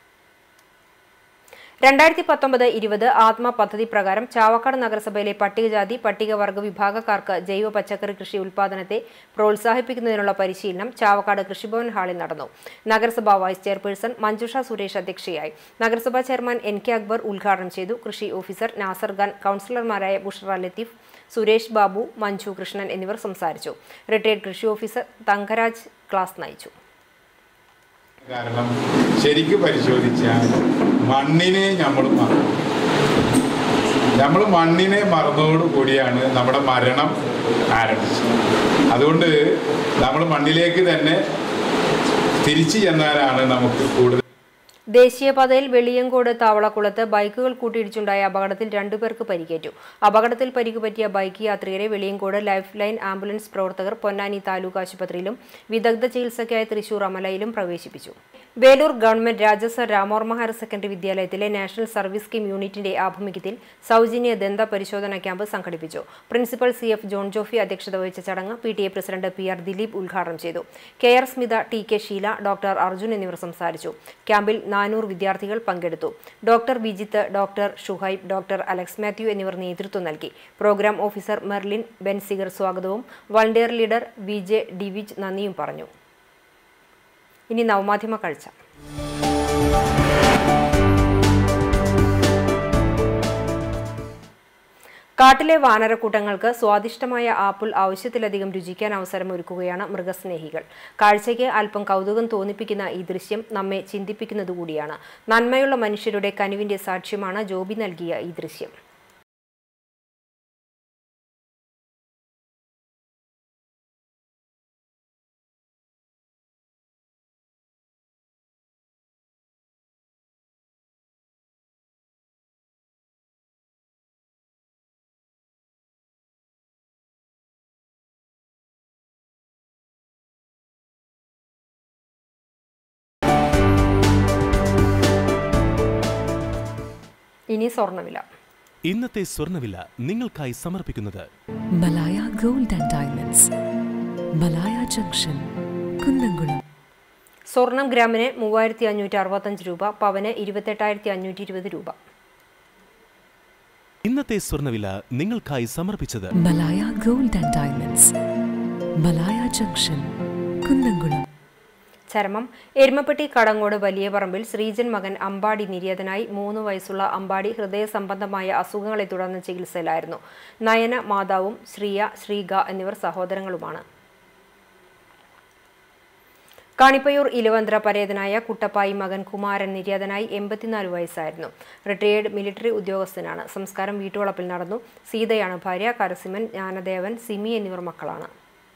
2019-20 ആത്മ പദ്ധതി പ്രകാരം ചാവക്കാട് നഗരസഭയിലെ പട്ടികജാതി പട്ടികവർഗ വിഭാഗക്കാർക്ക് ജൈവ പച്ചക്കറി കൃഷി ഉൽപ്പാദനത്തെ പ്രോത്സാഹിപ്പിക്കുന്നതിനുള്ള പരിശീലനം ചാവക്കാട് കൃഷിഭവൻ ഹാളിൽ നടന്നു. നഗരസഭാ വൈസ് ചെയർപേഴ്സൺ മഞ്ജുഷ സുരേഷ് അധ്യക്ഷയായി. നഗരസഭാ ചെയർമാൻ NK അക്ബർ ഉദ്ഘാടനം ചെയ്തു. കൃഷി ഓഫീസർ നാസർ ഖാൻ, കൗൺസിലർമാരായ ബുഷറ ലത്തീഫ്, സുരേഷ് ബാബു, മഞ്ജു കൃഷ്ണൻ എന്നിവർ സംസാരിച്ചു. റിട്ടയർഡ് കൃഷി ഓഫീസർ തങ്കരാജ് ക്ലാസ് നയിച്ചു. കാരണം ശരിക്കും പരിശോധിച്ചാൽ മണ്ണിനെ നമ്മൾ മണ്ണിനെ മറന്നതോടുകൂടിയാണ് നമ്മുടെ മരണം ആരംഭിച്ചത്. അതുകൊണ്ട് നമ്മൾ മണ്ണിലേക്ക് തന്നെ തിരിച്ചു ചെന്നാലാണ് നമുക്ക് കൂടുതൽ. ദേശീയപാതയിൽ വെളിയങ്കോട് താവളക്കുളത്ത് ബൈക്കുകൾ കൂട്ടിയിടിച്ചുണ്ടായ അപകടത്തിൽ 2 പേർക്ക് പരിക്കേറ്റു. അപകടത്തിൽ പരിക്കുപറ്റിയ ബൈക്ക് യാത്രികരെ വെളിയങ്കോട് ലൈഫ് ലൈൻ ആംബുലൻസ് പ്രവർത്തകർ പൊന്നാനി താലൂക്ക് ആശുപത്രിയിലും വിദഗ്ധ ചികിത്സയ്ക്കായി തൃശൂർ അമലയിലും പ്രവേശിപ്പിച്ചു. Velur government Rajarshi Ramavarma higher secondary വിദ്യാലയത്തിലെ നാഷണൽ സർവീസ് സ്കീം യൂണിറ്റിന്റെ ആഭിമുഖ്യത്തിൽ സൗജന്യ ദന്ത പരിശോധനാ ക്യാമ്പ് സംഘടിപ്പിച്ചു. പ്രിൻസിപ്പൽ CF ജോൺ ജോഫി അധ്യക്ഷത വഹിച്ച ചടങ്ങ് PTA പ്രസിഡന്റ് PR ദിലീപ് ഉദ്ഘാടനം ചെയ്തു. KR Smitha, TK Sheela, doctor Arjun എന്നിവർ സംസാരിച്ചു. ക്യാമ്പിൽ 400 വിദ്യാർത്ഥികൾ പങ്കെടുത്തു. Doctor Vijith, doctor Shuhaib, doctor Alex Mathew എന്നിവർ നേതൃത്വം നൽകി. പ്രോഗ്രാം ഓഫീസർ മെർലിൻ ബെൻസിഗർ സ്വാഗതവും വളണ്ടിയർ ലീഡർ VJ ഡിവിജ് നന്ദിയും പറഞ്ഞു. ഇനി നവമാധ്യമ കാഴ്ച. കാട്ടിലെ വാനരക്കൂട്ടങ്ങൾക്ക് സ്വാദിഷ്ടമായ ആപ്പിൾ ആവശ്യത്തിലധികം രുചിക്കാൻ അവസരമൊരുക്കുകയാണ് മൃഗസ്നേഹികൾ. കാഴ്ചയ്ക്ക് അല്പം കൗതുകം തോന്നിപ്പിക്കുന്ന ഈ ദൃശ്യം നമ്മെ ചിന്തിപ്പിക്കുന്നതുകൂടിയാണ്. നന്മയുള്ള മനുഷ്യരുടെ കനിവിന്റെ സാക്ഷ്യമാണ് ജോബി നൽകിയ ഈ ദൃശ്യം. ഇനി സ്വർണ്ണവില. ഇന്നത്തെ സ്വർണ്ണവില നിങ്ങൾക്കായി സമർപ്പിക്കുന്നത് Malaya gold and diamonds, Malaya junction, Kunnamkulam. സ്വർണം ഗ്രാമിന് 3565 രൂപ, പവന് 28,520 രൂപ. ഇന്നത്തെ സ്വർണ്ണവില നിങ്ങൾക്കായി സമർപ്പിച്ചത് Malaya gold and diamonds, Malaya junction, Kunnamkulam. ചരമം. എരുമപ്പെട്ടി കടങ്ങോട് വലിയ പറമ്പിൽ ശ്രീജൻ മകൻ അമ്പാടി നിര്യാതനായി. 3 വയസ്സുള്ള അമ്പാടി ഹൃദയ സംബന്ധമായ അസുഖങ്ങളെ തുടർന്ന് ചികിത്സയിലായിരുന്നു. നയന മാതാവും ശ്രീയ, ശ്രീഗ എന്നിവർ സഹോദരങ്ങളുമാണ്. കാണിപ്പയൂർ ഇലവന്ത്ര പരേതനായ കുട്ടപ്പായി മകൻ കുമാരൻ നിര്യാതനായി. 84 വയസ്സായിരുന്നു. റിട്ടയേർഡ് മിലിറ്ററി ഉദ്യോഗസ്ഥനാണ്. സംസ്കാരം വീട്ടുവളപ്പിൽ നടന്നു. സീതയാണ് ഭാര്യ. കരസിമൻ, ജ്ഞാനദേവൻ, സിമി എന്നിവർ മക്കളാണ്.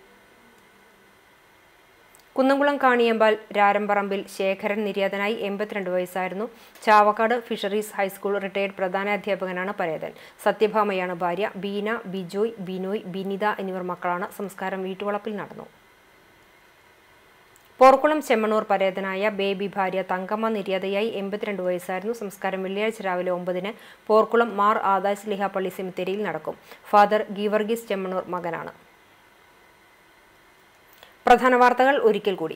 കുന്നംകുളം കാണിയമ്പാൽ രാരംപറമ്പിൽ ശേഖരൻ നിര്യാതനായി. 82 വയസ്സായിരുന്നു. ചാവക്കാട് ഫിഷറീസ് ഹൈസ്കൂൾ റിട്ടയേർഡ് പ്രധാനാധ്യാപകനാണ് പരേതൻ. സത്യഭാമയാണ് ഭാര്യ. ബീന, ബിജോയ്, ബിനോയ്, ബിനിത എന്നിവർ മക്കളാണ്. സംസ്കാരം വീട്ടുവളപ്പിൽ നടന്നു. പോർക്കുളം ചെമ്മണൂർ പരേതനായ ബേബി ഭാര്യ തങ്കമ്മ നിര്യാതയായി. 82 വയസ്സായിരുന്നു. സംസ്കാരം വെള്ളിയാഴ്ച രാവിലെ 9-ന് പോർക്കുളം മാർ ആദാസ് ലിഹ പള്ളി സെമിത്തേരിയിൽ നടക്കും. ഫാദർ ഗീവർഗീസ് ചെമ്മണൂർ മകനാണ്. പ്രധാന വാർത്തകൾ ഒരിക്കൽ കൂടി.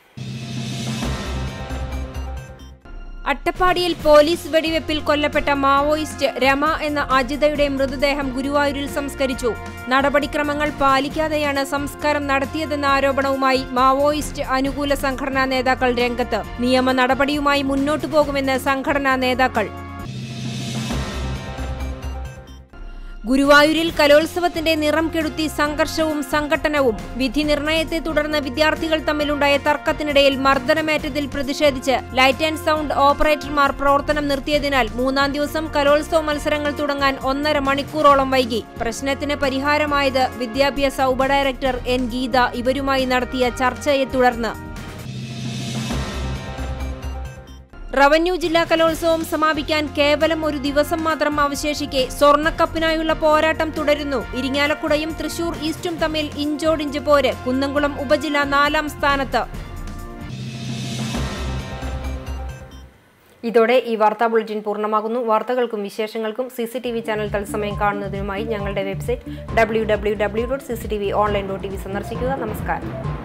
അട്ടപ്പാടിയിൽ പോലീസ് വെടിവെപ്പിൽ കൊല്ലപ്പെട്ട മാവോയിസ്റ്റ് രമ എന്ന അജിതയുടെ മൃതദേഹം ഗുരുവായൂരിൽ സംസ്കരിച്ചു. നടപടിക്രമങ്ങൾ പാലിക്കാതെയാണ് സംസ്കാരം നടത്തിയതെന്ന ആരോപണവുമായി മാവോയിസ്റ്റ് അനുകൂല സംഘടനാ നേതാക്കൾ രംഗത്ത്. നിയമ നടപടിയുമായി മുന്നോട്ടു പോകുമെന്ന് സംഘടനാ നേതാക്കൾ. ഗുരുവായൂരിൽ കലോത്സവത്തിന്റെ നിറം കെടുത്തി സംഘർഷവും സംഘട്ടനവും. വിധി നിർണയത്തെ തുടർന്ന് വിദ്യാർത്ഥികൾ തമ്മിലുണ്ടായ തർക്കത്തിനിടയിൽ മർദ്ദനമേറ്റതിൽ പ്രതിഷേധിച്ച് ലൈറ്റ് ആൻഡ് സൗണ്ട് ഓപ്പറേറ്റർമാർ പ്രവർത്തനം നിർത്തിയതിനാൽ 3-ാം ദിവസം കലോത്സവ മത്സരങ്ങൾ തുടങ്ങാൻ 1.5 മണിക്കൂറോളം വൈകി. പ്രശ്നത്തിന് പരിഹാരമായത് വിദ്യാഭ്യാസ ഉപഡയറക്ടർ N ഗീത ഇവരുമായി നടത്തിയ ചർച്ചയെ തുടർന്ന്. റവന്യൂ ജില്ലാ കലോത്സവം സമാപിക്കാൻ കേവലം 1 ദിവസം മാത്രം അവശേഷിക്കെ സ്വർണ്ണക്കപ്പിനായുള്ള പോരാട്ടം തുടരുന്നു. ഇരിങ്ങാലക്കുടയും തൃശൂർ ഈസ്റ്റും തമ്മിൽ ഇഞ്ചോടിഞ്ച് പോര്. കുന്നംകുളം ഉപജില്ല 4-ാം സ്ഥാനത്ത്. ഇതോടെ ഈ വാർത്താ ബുള്ളറ്റിൻ പൂർണ്ണമാകുന്നു. വാർത്തകൾക്കും വിശേഷങ്ങൾക്കും CCTV ചാനൽ തത്സമയം കാണുന്നതിനുമായി ഞങ്ങളുടെ വെബ്സൈറ്റ് www.cctvonline.tv സന്ദർശിക്കുക. നമസ്കാരം.